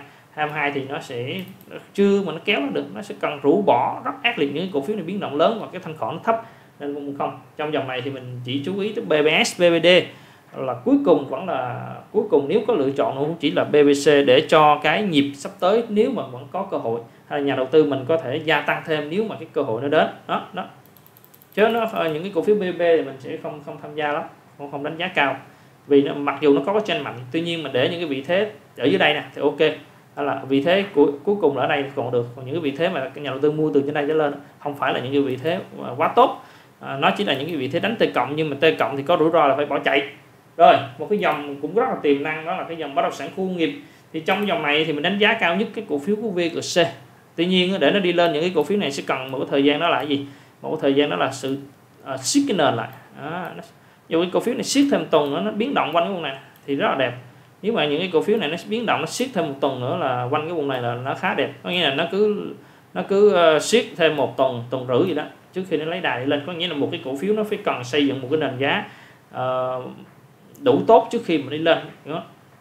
hai thì nó sẽ chưa mà nó kéo nó được, nó sẽ cần rũ bỏ rất ác liệt những cái cổ phiếu này biến động lớn và cái thanh khoản nó thấp, nên cũng không. Trong dòng này thì mình chỉ chú ý tới bê bê ét, bê bê đê là cuối cùng, vẫn là cuối cùng nếu có lựa chọn cũng chỉ là bê vê xê để cho cái nhịp sắp tới nếu mà vẫn có cơ hội, hay là nhà đầu tư mình có thể gia tăng thêm nếu mà cái cơ hội nó đến đó đó. Chứ nó những cái cổ phiếu bê bê thì mình sẽ không không tham gia lắm, không không đánh giá cao, vì nó, mặc dù nó có cái tranh mạnh, tuy nhiên mà để những cái vị thế ở dưới đây nè thì ok, hay là vị thế của cuối cùng ở đây còn được, còn những cái vị thế mà nhà đầu tư mua từ trên đây trở lên không phải là những cái vị thế quá tốt, à, nó chỉ là những cái vị thế đánh T cộng, nhưng mà T cộng thì có rủi ro là phải bỏ chạy. Rồi một cái dòng cũng rất là tiềm năng đó là cái dòng bất động sản khu công nghiệp. Thì trong dòng này thì mình đánh giá cao nhất cái cổ phiếu của vê giê xê. Tuy nhiên để nó đi lên những cái cổ phiếu này sẽ cần một cái thời gian, đó là cái gì? Một cái thời gian đó là sự uh, siết cái nền lại. À, dù cái cổ phiếu này siết thêm một tuần nữa, nó biến động quanh cái vùng này thì rất là đẹp. Nếu mà những cái cổ phiếu này nó biến động, nó siết thêm một tuần nữa là quanh cái vùng này là nó khá đẹp. Có nghĩa là nó cứ nó cứ uh, siết thêm một tuần, tuần rưỡi gì đó trước khi nó lấy đà đi lên. Có nghĩa là một cái cổ phiếu nó phải cần xây dựng một cái nền giá uh, đủ tốt trước khi mà đi lên. Đó.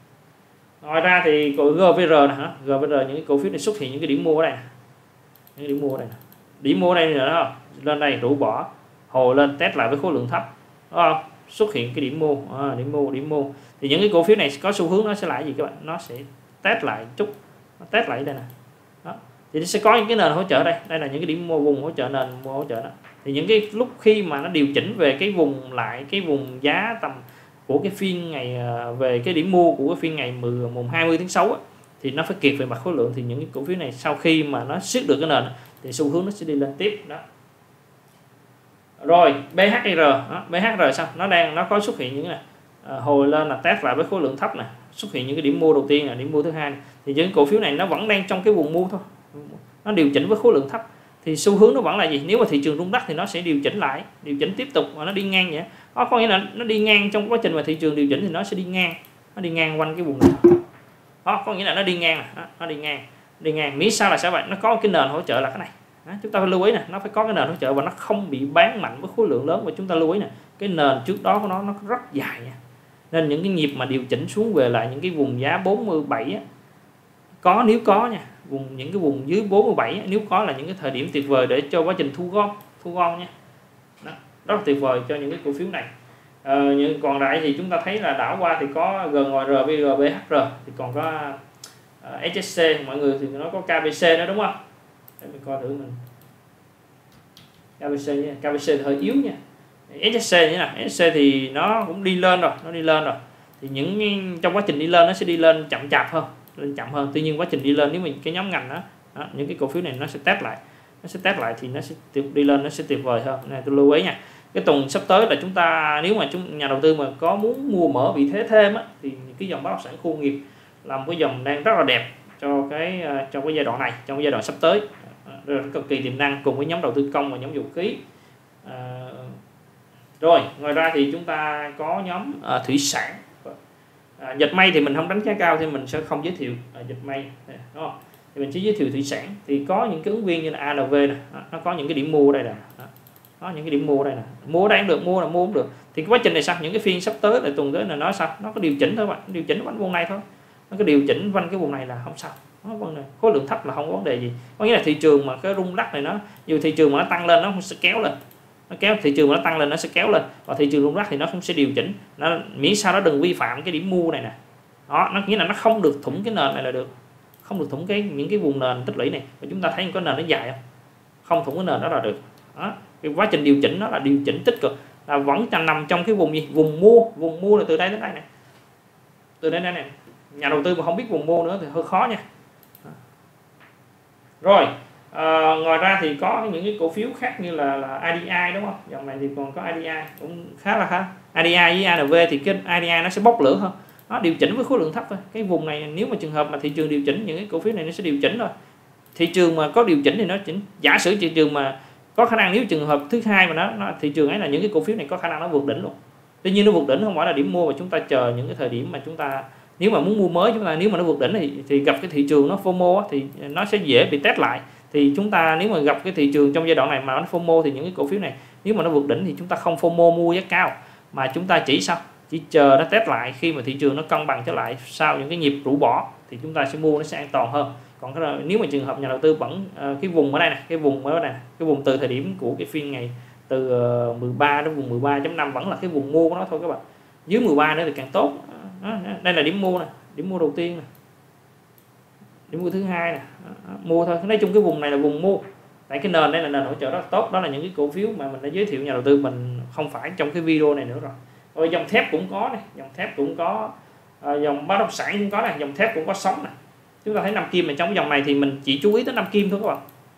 Ngoài ra thì cổ giê vê rờ nè, giê vê rờ những cái cổ phiếu này xuất hiện những cái điểm mua ở đây, những điểm mua ở đây, điểm mua ở đây nữa đó, lên đây rũ bỏ, hồi lên test lại với khối lượng thấp, đúng không? Xuất hiện cái điểm mua, à, điểm mua, điểm mua. Thì những cái cổ phiếu này có xu hướng nó sẽ là gì các bạn? Nó sẽ test lại chút, nó test lại đây nè. Đó. Thì nó sẽ có những cái nền hỗ trợ đây, đây là những cái điểm mua, vùng hỗ trợ, nền mua hỗ trợ đó. Thì những cái lúc khi mà nó điều chỉnh về cái vùng lại cái vùng giá tầm của cái phiên ngày về cái điểm mua của cái phiên ngày mùng hai mươi tháng sáu á, thì nó phải kiệt về mặt khối lượng, thì những cái cổ phiếu này sau khi mà nó siết được cái nền thì xu hướng nó sẽ đi lên tiếp đó. Rồi bê hát rờ đó, bê hát rờ sao nó đang nó có xuất hiện những này à, hồi lên là test lại với khối lượng thấp này, xuất hiện những cái điểm mua đầu tiên là điểm mua thứ hai này. Thì những cổ phiếu này nó vẫn đang trong cái vùng mua thôi, nó điều chỉnh với khối lượng thấp, thì xu hướng nó vẫn là gì, nếu mà thị trường rung lắc thì nó sẽ điều chỉnh lại, điều chỉnh tiếp tục và nó đi ngang vậy đó, có nghĩa là nó đi ngang trong quá trình mà thị trường điều chỉnh thì nó sẽ đi ngang, nó đi ngang quanh cái vùng này đó, có nghĩa là nó đi ngang đó, nó đi ngang đi ngang miễn sao là sao vậy, nó có cái nền hỗ trợ là cái này đó, chúng ta phải lưu ý nè, nó phải có cái nền hỗ trợ và nó không bị bán mạnh với khối lượng lớn, và chúng ta lưu ý nè, cái nền trước đó của nó nó rất dài nha, nên những cái nhịp mà điều chỉnh xuống về lại những cái vùng giá bốn mươi bảy á, có nếu có nha, vùng những cái vùng dưới bốn mươi bảy á, nếu có là những cái thời điểm tuyệt vời để cho quá trình thu gom thu gom nha, đó, rất là tuyệt vời cho những cái cổ phiếu này. Ờ, nhưng còn lại thì chúng ta thấy là đảo qua thì có giê en rờ, vê giê, bê hát rờ, thì còn có uh, ét ét xê, mọi người thì nó có ca bê xê đó đúng không? Để mình coi thử mình ca bê xê nha, ca bê xê thì hơi yếu nha. ét ét xê như nào? ét ét xê thì nó cũng đi lên rồi, nó đi lên rồi. Thì những trong quá trình đi lên nó sẽ đi lên chậm chạp hơn, lên chậm hơn. Tuy nhiên quá trình đi lên nếu mình cái nhóm ngành đó, đó những cái cổ phiếu này nó sẽ test lại, nó sẽ test lại thì nó sẽ tiếp đi lên, nó sẽ tuyệt vời hơn. Này tôi lưu ý nha. Cái tuần sắp tới là chúng ta nếu mà chúng nhà đầu tư mà có muốn mua mở vị thế thêm á, thì cái dòng bất động sản khu công nghiệp là một cái dòng đang rất là đẹp cho cái trong cái giai đoạn này, trong cái giai đoạn sắp tới cực kỳ tiềm năng, cùng với nhóm đầu tư công và nhóm dầu khí. À, rồi ngoài ra thì chúng ta có nhóm à, thủy sản. À, dệt may thì mình không đánh giá cao thì mình sẽ không giới thiệu à, dệt may, đúng không? Thì mình chỉ giới thiệu thủy sản. Thì có những cái ứng viên như là a lờ vê này, nó có những cái điểm mua ở đây nè, có những cái điểm mua đây nè, mua ở đây cũng được, mua là mua cũng được. Thì cái quá trình này sao, những cái phiên sắp tới là tuần tới là nó sao, nó có điều chỉnh thôi bạn, điều chỉnh quanh vùng này thôi, nó có điều chỉnh quanh cái vùng này là không sao, nó vấn đề khối lượng thấp là không có vấn đề gì. Có nghĩa là thị trường mà cái rung lắc này nó, dù thị trường mà nó tăng lên nó sẽ kéo lên, nó kéo thị trường mà nó tăng lên nó sẽ kéo lên, và thị trường rung lắc thì nó không sẽ điều chỉnh, nó miễn sao nó đừng vi phạm cái điểm mua này nè, đó, nó nghĩa là nó không được thủng cái nền này là được, không được thủng cái những cái vùng nền tích lũy này. Và chúng ta thấy có nền nó dài không, không thủng cái nền đó là được đó. Cái quá trình điều chỉnh nó là điều chỉnh tích cực, là vẫn nằm trong cái vùng gì, vùng mua, vùng mua là từ đây đến đây này, từ đây đến đây này. Nhà đầu tư mà không biết vùng mua nữa thì hơi khó nha. Rồi à, ngoài ra thì có những cái cổ phiếu khác như là, là i đê i đúng không, dòng này thì còn có i đê i cũng khá là khá. i đê i với a lờ vê thì cái i đê i nó sẽ bốc lửa hơn, nó điều chỉnh với khối lượng thấp thôi. Cái vùng này nếu mà trường hợp mà thị trường điều chỉnh, những cái cổ phiếu này nó sẽ điều chỉnh thôi. Thị trường mà có điều chỉnh thì nó chỉnh, giả sử thị trường mà có khả năng, nếu trường hợp thứ hai mà nó, nó thị trường ấy là những cái cổ phiếu này có khả năng nó vượt đỉnh luôn. Tuy nhiên nó vượt đỉnh không phải là điểm mua, và chúng ta chờ những cái thời điểm mà chúng ta nếu mà muốn mua mới, chúng ta nếu mà nó vượt đỉnh thì, thì gặp cái thị trường nó FOMO á, thì nó sẽ dễ bị test lại. Thì chúng ta nếu mà gặp cái thị trường trong giai đoạn này mà nó FOMO thì những cái cổ phiếu này nếu mà nó vượt đỉnh thì chúng ta không FOMO mua giá cao, mà chúng ta chỉ sao chỉ chờ nó test lại, khi mà thị trường nó cân bằng trở lại sau những cái nhịp rũ bỏ thì chúng ta sẽ mua, nó sẽ an toàn hơn. Còn cái, nếu mà trường hợp nhà đầu tư vẫn uh, cái vùng ở đây này, cái vùng ở đây này, cái vùng từ thời điểm của cái phiên ngày từ uh, mười ba đến vùng mười ba chấm năm vẫn là cái vùng mua của nó thôi các bạn. Dưới mười ba nữa thì càng tốt. Đó, đây là điểm mua nè, điểm mua đầu tiên nè, điểm mua thứ hai nè, mua thôi. Nói chung cái vùng này là vùng mua, tại cái nền đây là nền hỗ trợ rất tốt. Đó là những cái cổ phiếu mà mình đã giới thiệu nhà đầu tư mình không phải trong cái video này nữa rồi. Rồi dòng thép cũng có này, dòng thép cũng có, uh, dòng bất động sản cũng có này, dòng thép cũng có sóng này. Chúng ta thấy năm kim, mà trong cái dòng này thì mình chỉ chú ý tới năm kim thôi các bạn.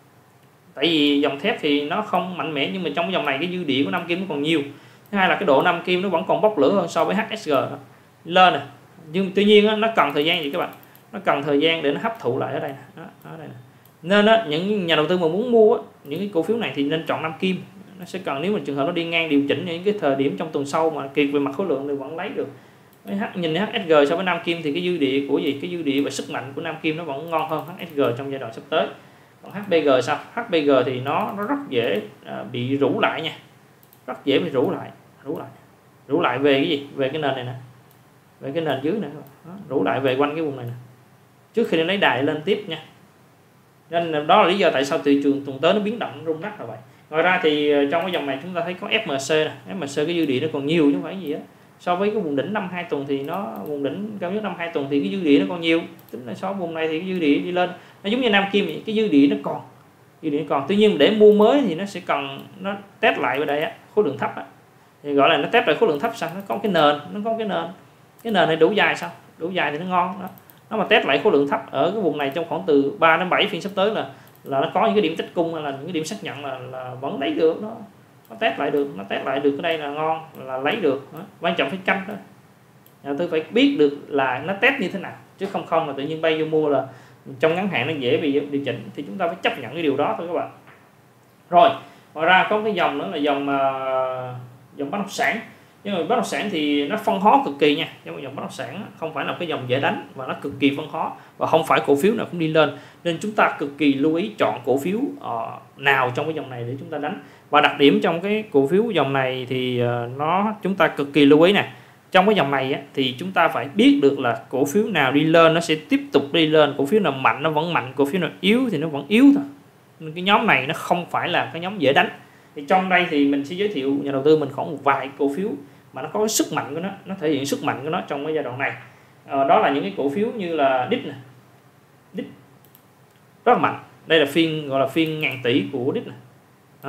Tại vì dòng thép thì nó không mạnh mẽ, nhưng mà trong cái dòng này cái dư địa của năm kim nó còn nhiều. Thứ hai là cái độ năm kim nó vẫn còn bốc lửa hơn so với hát ét giê đó. Lên nè. Nhưng tuy nhiên nó cần thời gian gì các bạn? Nó cần thời gian để nó hấp thụ lại ở đây nè. Đó, ở đây nè. Nên đó, những nhà đầu tư mà muốn mua á, những cái cổ phiếu này thì nên chọn năm kim. Nó sẽ cần, nếu mà trường hợp nó đi ngang điều chỉnh những cái thời điểm trong tuần sau mà kiệt về mặt khối lượng thì vẫn lấy được. Nhìn hát ét giê so với Nam Kim thì cái dư địa của gì, cái dư địa và sức mạnh của Nam Kim nó vẫn ngon hơn hát ét giê trong giai đoạn sắp tới. Còn hát pê giê sao? hát pê giê thì nó nó rất dễ à, bị rũ lại nha, rất dễ bị rũ lại, rũ lại, rũ lại về cái gì, về cái nền này nè, về cái nền dưới này, đó, rũ lại về quanh cái vùng này nè, trước khi nó lấy đài lên tiếp nha. Nên đó là lý do tại sao thị trường tuần tới nó biến động rung lắc là vậy. Ngoài ra thì trong cái dòng này chúng ta thấy có ép em xê nè, ép em xê cái dư địa nó còn nhiều chứ không phải gì á. So với cái vùng đỉnh năm hai tuần thì nó, vùng đỉnh cao nhất năm hai tuần thì cái dư địa nó còn nhiều, tính là so với vùng này thì cái dư địa đi lên nó giống như Nam Kim vậy, cái dư địa nó còn, dư địa nó còn. Tuy nhiên để mua mới thì nó sẽ cần nó test lại ở đây á, khối lượng thấp á, thì gọi là nó test lại khối lượng thấp sao, nó có cái nền, nó có cái nền, cái nền này đủ dài sao, đủ dài thì nó ngon đó. Nó mà test lại khối lượng thấp ở cái vùng này trong khoảng từ ba đến bảy phiên sắp tới là là nó có những cái điểm tích cung, là những cái điểm xác nhận là, là vẫn lấy được, nó nó test lại được, nó test lại được cái đây là ngon, là lấy được đó. Quan trọng phải canh đó, nhà đầu tư phải biết được là nó test như thế nào, chứ không không là tự nhiên bay vô mua là trong ngắn hạn nó dễ bị điều chỉnh, thì chúng ta phải chấp nhận cái điều đó thôi các bạn. Rồi ngoài ra có cái dòng nữa là dòng uh, dòng bất động sản, nhưng mà bất động sản thì nó phân hóa cực kỳ nha, nhưng mà dòng bất động sản không phải là cái dòng dễ đánh và nó cực kỳ phân hóa, và không phải cổ phiếu nào cũng đi lên, nên chúng ta cực kỳ lưu ý chọn cổ phiếu uh, nào trong cái dòng này để chúng ta đánh. Và đặc điểm trong cái cổ phiếu dòng này thì uh, nó chúng ta cực kỳ lưu ý này, trong cái dòng này á, thì chúng ta phải biết được là cổ phiếu nào đi lên nó sẽ tiếp tục đi lên, cổ phiếu nào mạnh nó vẫn mạnh, cổ phiếu nào yếu thì nó vẫn yếu thôi. Nên cái nhóm này nó không phải là cái nhóm dễ đánh. Thì trong đây thì mình sẽ giới thiệu nhà đầu tư mình khoảng một vài cổ phiếu mà nó có cái sức mạnh của nó, nó thể hiện sức mạnh của nó trong cái giai đoạn này. À, đó là những cái cổ phiếu như là đê i ích này, đê i ích rất là mạnh, đây là phiên gọi là phiên ngàn tỷ của đê i ích này. Đó.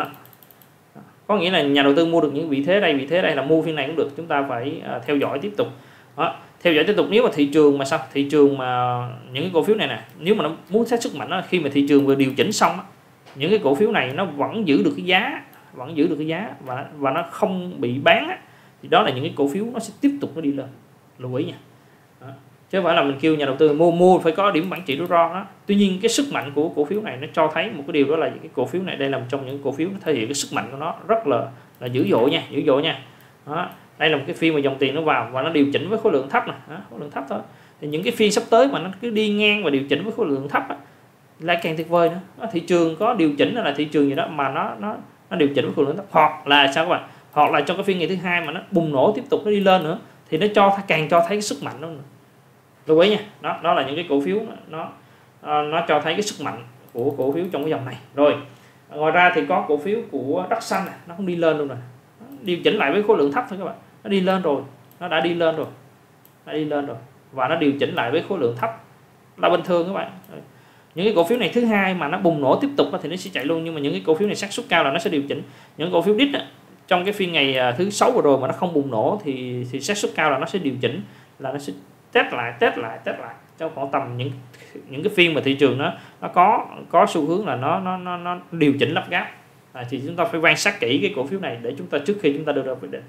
Có nghĩa là nhà đầu tư mua được những vị thế đây, vị thế đây là mua phiên này cũng được, chúng ta phải uh, theo dõi tiếp tục. Đó. Theo dõi tiếp tục, nếu mà thị trường mà sao, thị trường mà những cái cổ phiếu này nè, nếu mà nó muốn xét sức mạnh đó, khi mà thị trường vừa điều chỉnh xong đó, những cái cổ phiếu này nó vẫn giữ được cái giá, vẫn giữ được cái giá và và nó không bị bán á, thì đó là những cái cổ phiếu nó sẽ tiếp tục nó đi lên, lưu ý nha. Đó. Chứ không phải là mình kêu nhà đầu tư mua mua phải có điểm quản trị rủi ro đó. Tuy nhiên cái sức mạnh của cổ phiếu này nó cho thấy một cái điều, đó là những cái cổ phiếu này đây là một trong những cổ phiếu nó thể hiện cái sức mạnh của nó rất là là dữ dội nha, dữ dội nha. Đó. Đây là một cái phiên mà dòng tiền nó vào và nó điều chỉnh với khối lượng thấp nè, khối lượng thấp thôi. Thì những cái phiên sắp tới mà nó cứ đi ngang và điều chỉnh với khối lượng thấp á, lại càng tuyệt vời nữa. Đó, thị trường có điều chỉnh là thị trường gì đó mà nó nó nó điều chỉnh với khối lượng thấp, hoặc là sao các bạn, hoặc là trong cái phiên ngày thứ hai mà nó bùng nổ tiếp tục nó đi lên nữa, thì nó cho càng cho thấy cái sức mạnh đó nữa. Lưu ý nha, đó đó là những cái cổ phiếu nó nó, nó cho thấy cái sức mạnh của cổ phiếu trong cái dòng này. Rồi ngoài ra thì có cổ phiếu của đất xanh này, nó không đi lên luôn rồi, điều chỉnh lại với khối lượng thấp thôi các bạn, nó đi lên rồi, nó đã đi lên rồi, đã đi lên rồi và nó điều chỉnh lại với khối lượng thấp là bình thường các bạn. Những cái cổ phiếu này thứ hai mà nó bùng nổ tiếp tục thì nó sẽ chạy luôn, nhưng mà những cái cổ phiếu này xác suất cao là nó sẽ điều chỉnh. Những cổ phiếu đê i ích trong cái phiên ngày thứ sáu vừa rồi mà nó không bùng nổ thì thì xác suất cao là nó sẽ điều chỉnh, là nó sẽ test lại test lại test lại trong khoảng tầm những những cái phiên mà thị trường nó nó có có xu hướng là nó nó nó, nó điều chỉnh lắp ráp, à, thì chúng ta phải quan sát kỹ cái cổ phiếu này để chúng ta trước khi chúng ta đưa ra quyết định.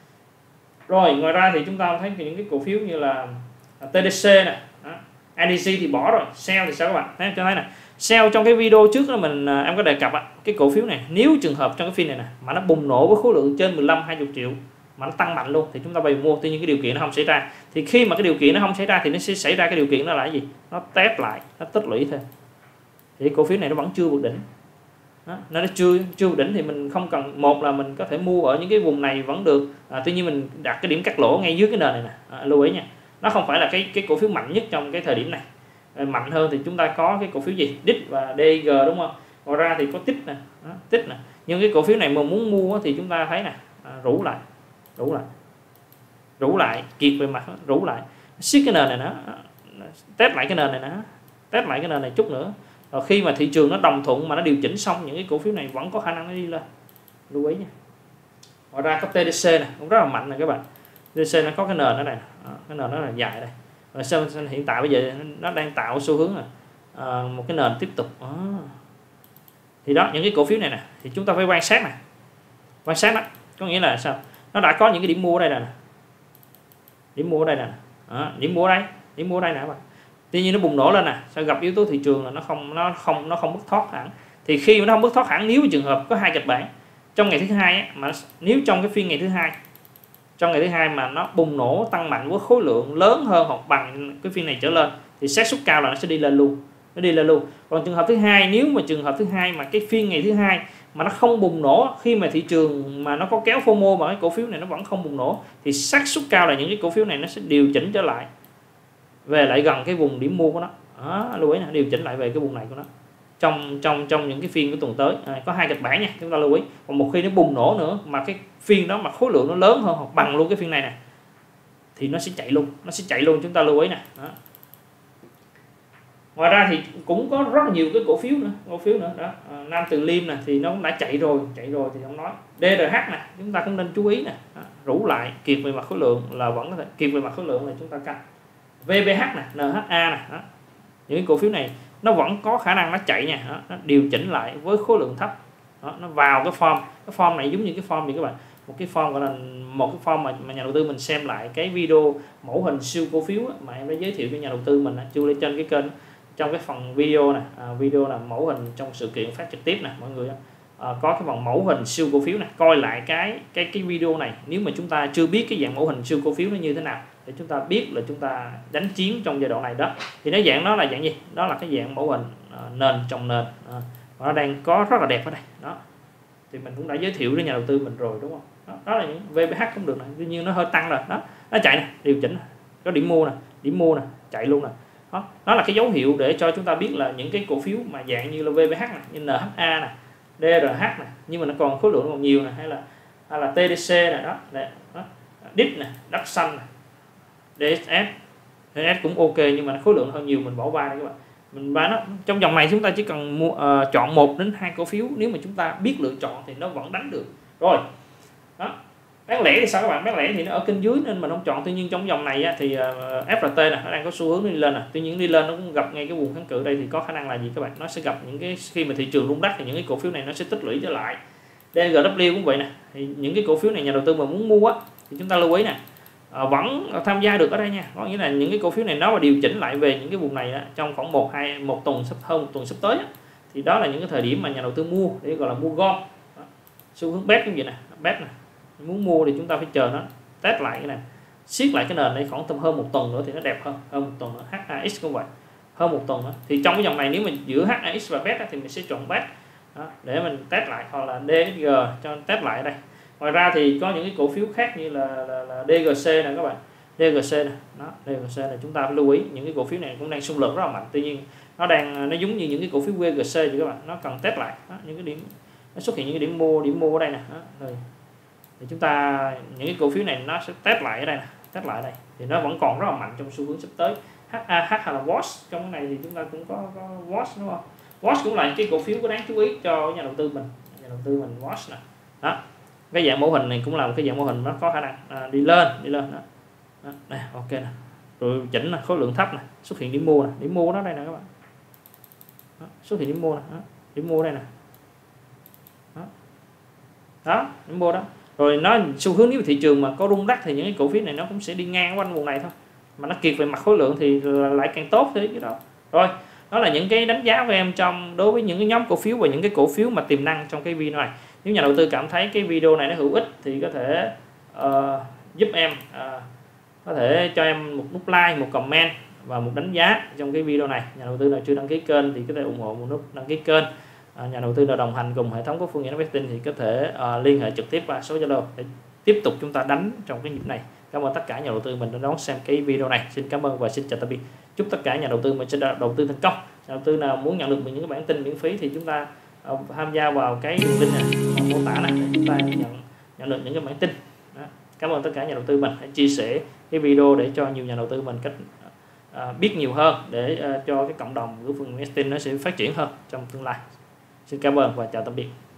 Rồi ngoài ra thì chúng ta thấy những cái cổ phiếu như là tê đê xê này, i đê xê thì bỏ rồi, sell thì sao các bạn thấy cho thấy này, sell trong cái video trước đó mình em có đề cập á, cái cổ phiếu này nếu trường hợp trong cái phiên này nè mà nó bùng nổ với khối lượng trên mười lăm hai mươi triệu mà nó tăng mạnh luôn thì chúng ta bày mua. Tuy nhiên cái điều kiện nó không xảy ra, thì khi mà cái điều kiện nó không xảy ra thì nó sẽ xảy ra cái điều kiện đó là cái gì, nó test lại, nó tích lũy thêm, thì cổ phiếu này nó vẫn chưa vượt đỉnh. Đó, nó chưa chưa vượt đỉnh thì mình không cần, một là mình có thể mua ở những cái vùng này vẫn được, à, tuy nhiên mình đặt cái điểm cắt lỗ ngay dưới cái nền này nè, à, lưu ý nha, nó không phải là cái cái cổ phiếu mạnh nhất trong cái thời điểm này. À, mạnh hơn thì chúng ta có cái cổ phiếu gì, đê i ích và đê i giê đúng không, ngoài ra thì có tích nè, tích nè, nhưng cái cổ phiếu này mà muốn mua thì chúng ta thấy nè, à, rủ lại rủ lại rủ lại kiệt về mặt, rủ lại siết cái nền này nữa, test lại cái nền này nữa, test lại cái nền này chút nữa, rồi khi mà thị trường nó đồng thuận mà nó điều chỉnh xong, những cái cổ phiếu này vẫn có khả năng nó đi lên, lưu ý nha. Ngoài ra có tê đê xê này cũng rất là mạnh này các bạn, tê đê xê nó có cái nền ở đây, cái nền nó là dài đây, và xem hiện tại bây giờ nó đang tạo xu hướng là à, một cái nền tiếp tục. À. Thì đó, những cái cổ phiếu này nè thì chúng ta phải quan sát này, quan sát đó, có nghĩa là sao, nó đã có những cái điểm mua ở đây nè, điểm mua ở đây nè, à, điểm mua ở đây, điểm mua ở đây nè các bạn. Tuy nhiên nó bùng nổ lên nè, sao gặp yếu tố thị trường là nó không nó không nó không bứt thoát hẳn. Thì khi mà nó không bứt thoát hẳn, nếu trường hợp có hai kịch bản trong ngày thứ hai á, mà nếu trong cái phiên ngày thứ hai trong ngày thứ hai mà nó bùng nổ tăng mạnh với khối lượng lớn hơn hoặc bằng cái phiên này trở lên thì xác suất cao là nó sẽ đi lên luôn, nó đi lên luôn. Còn trường hợp thứ hai, nếu mà trường hợp thứ hai mà cái phiên ngày thứ hai mà nó không bùng nổ, khi mà thị trường mà nó có kéo FOMO mà cái cổ phiếu này nó vẫn không bùng nổ thì xác suất cao là những cái cổ phiếu này nó sẽ điều chỉnh trở lại về lại gần cái vùng điểm mua của nó. Đó, lưu ý nè, điều chỉnh lại về cái vùng này của nó trong trong trong những cái phiên của tuần tới. À, có hai kịch bản nha, chúng ta lưu ý. Còn một khi nó bùng nổ nữa mà cái phiên đó mà khối lượng nó lớn hơn hoặc bằng luôn cái phiên này nè thì nó sẽ chạy luôn, nó sẽ chạy luôn, chúng ta lưu ý nè. Đó. Ngoài ra thì cũng có rất là nhiều cái cổ phiếu nữa, cổ phiếu nữa đó. À, Nam Từ Liêm nè thì nó cũng đã chạy rồi, chạy rồi thì không nói. đê rờ hát nè chúng ta cũng nên chú ý nè, đó. Rủ lại kiệt về mặt khối lượng là vẫn có thể, kiệt về mặt khối lượng là chúng ta canh. vê bê hát nè, en hát a nè, đó. Những cái cổ phiếu này nó vẫn có khả năng nó chạy nha, đó. Nó điều chỉnh lại với khối lượng thấp, đó. Nó vào cái form, cái form này giống như cái form gì các bạn, một cái form gọi là một cái form mà, mà nhà đầu tư mình xem lại cái video mẫu hình siêu cổ phiếu á, mà em đã giới thiệu cho nhà đầu tư mình chưa lên trên cái kênh, trong cái phần video này, à, video là mẫu hình trong sự kiện phát trực tiếp nè mọi người, à, có cái phần mẫu hình siêu cổ phiếu này, coi lại cái cái cái video này nếu mà chúng ta chưa biết cái dạng mẫu hình siêu cổ phiếu nó như thế nào để chúng ta biết là chúng ta đánh chiến trong giai đoạn này đó. Thì nó dạng nó là dạng gì, đó là cái dạng mẫu hình à, nền trong nền, à, nó đang có rất là đẹp ở đây đó, thì mình cũng đã giới thiệu với nhà đầu tư mình rồi đúng không. Đó, đó là những vê bê hát cũng được này, tuy nhiên nó hơi tăng rồi đó, nó chạy nè, điều chỉnh có điểm mua nè, điểm mua nè, chạy luôn nè. Đó, đó là cái dấu hiệu để cho chúng ta biết là những cái cổ phiếu mà dạng như là vê bê hát này, như en hát a nè, đê rờ hát nè, nhưng mà nó còn khối lượng còn nhiều nè, hay là hay là tê đê xê này đó, đó, đó. đê i pê nè, đất xanh nè, đê ét ét, đê ét ét cũng ok nhưng mà khối lượng hơn nhiều, mình bỏ qua đây các bạn. Mình bán nó trong vòng này chúng ta chỉ cần mua uh, chọn một đến hai cổ phiếu, nếu mà chúng ta biết lựa chọn thì nó vẫn đánh được rồi. Đó. Bán lẻ thì sao các bạn, bán lẻ thì nó ở kênh dưới nên mình không chọn, tuy nhiên trong vòng này á, thì uh, ép rờ tê nè nó đang có xu hướng đi lên nè, tuy nhiên đi lên nó cũng gặp ngay cái vùng kháng cự đây thì có khả năng là gì các bạn, nó sẽ gặp những cái khi mà thị trường rung lắc thì những cái cổ phiếu này nó sẽ tích lũy trở lại. đê giê vê cũng vậy nè, thì những cái cổ phiếu này nhà đầu tư mà muốn mua á thì chúng ta lưu ý nè, à, vẫn tham gia được ở đây nha, có nghĩa là những cái cổ phiếu này nó mà điều chỉnh lại về những cái vùng này đó, trong khoảng một hai một tuần sắp hơn một tuần sắp tới á, thì đó là những cái thời điểm mà nhà đầu tư mua để gọi là mua gom. Đó. Xu hướng bet cũng vậy nè, bet nè, muốn mua thì chúng ta phải chờ nó test lại cái này, siết lại cái nền này khoảng tầm hơn một tuần nữa thì nó đẹp hơn, hơn một tuần nữa. hát a ích cũng vậy, hơn một tuần nữa thì trong cái dòng này nếu mình giữa hát a ích và bet thì mình sẽ chọn bet đó, để mình test lại, hoặc là đê ét giê cho test lại ở đây. Ngoài ra thì có những cái cổ phiếu khác như là, là, là đê giê xê này các bạn, đê giê xê này, đó, đê giê xê này chúng ta phải lưu ý, những cái cổ phiếu này cũng đang xung lực rất là mạnh, tuy nhiên nó đang nó giống như những cái cổ phiếu vê giê xê thì các bạn, nó cần test lại đó, những cái điểm nó xuất hiện những cái điểm mua, điểm mua ở đây nè, đó, rồi thì chúng ta những cái cổ phiếu này nó sẽ test lại ở đây nè, test lại ở đây thì nó vẫn còn rất là mạnh trong xu hướng sắp tới. hát a hát hay là vê o ét trong cái này thì chúng ta cũng có, có vê o ét đúng không, vê o ét cũng là cái cổ phiếu có đáng chú ý cho nhà đầu tư mình, nhà đầu tư mình vê o ét nè. Đó, cái dạng mẫu hình này cũng là một cái dạng mẫu hình nó có khả năng à, đi lên đi lên đó. Đó, đây ok nè, rồi chỉnh nè, khối lượng thấp nè, xuất hiện điểm mua nè, điểm mua nó đây nè các bạn, đó, xuất hiện điểm mua nè, đó, điểm mua đây nè, đó, đó điểm mua đó. Rồi nó xu hướng, nếu thị trường mà có rung lắc thì những cái cổ phiếu này nó cũng sẽ đi ngang quanh vùng này thôi, mà nó kiệt về mặt khối lượng thì lại càng tốt thế cái đó. Rồi đó là những cái đánh giá của em trong đối với những cái nhóm cổ phiếu và những cái cổ phiếu mà tiềm năng trong cái video này. Nếu nhà đầu tư cảm thấy cái video này nó hữu ích thì có thể uh, giúp em uh, có thể cho em một nút like, một comment và một đánh giá trong cái video này. Nhà đầu tư nào chưa đăng ký kênh thì có thể ủng hộ một nút đăng ký kênh. À, nhà đầu tư nào đồng hành cùng hệ thống của Phương Nhật Investing thì có thể uh, liên hệ trực tiếp qua số Zalo để tiếp tục chúng ta đánh trong cái nhịp này. Cảm ơn tất cả nhà đầu tư mình đã đón xem cái video này. Xin cảm ơn và xin chào tạm biệt. Chúc tất cả nhà đầu tư mình sẽ đầu tư thành công. Nhà đầu tư nào muốn nhận được những cái bản tin miễn phí thì chúng ta uh, tham gia vào cái đường link này, mô tả này để chúng ta nhận nhận được những cái bản tin. Đó. Cảm ơn tất cả nhà đầu tư mình hãy chia sẻ cái video để cho nhiều nhà đầu tư mình cách uh, biết nhiều hơn để uh, cho cái cộng đồng của Phương Investing nó sẽ phát triển hơn trong tương lai. Xin cảm ơn và chào tạm biệt.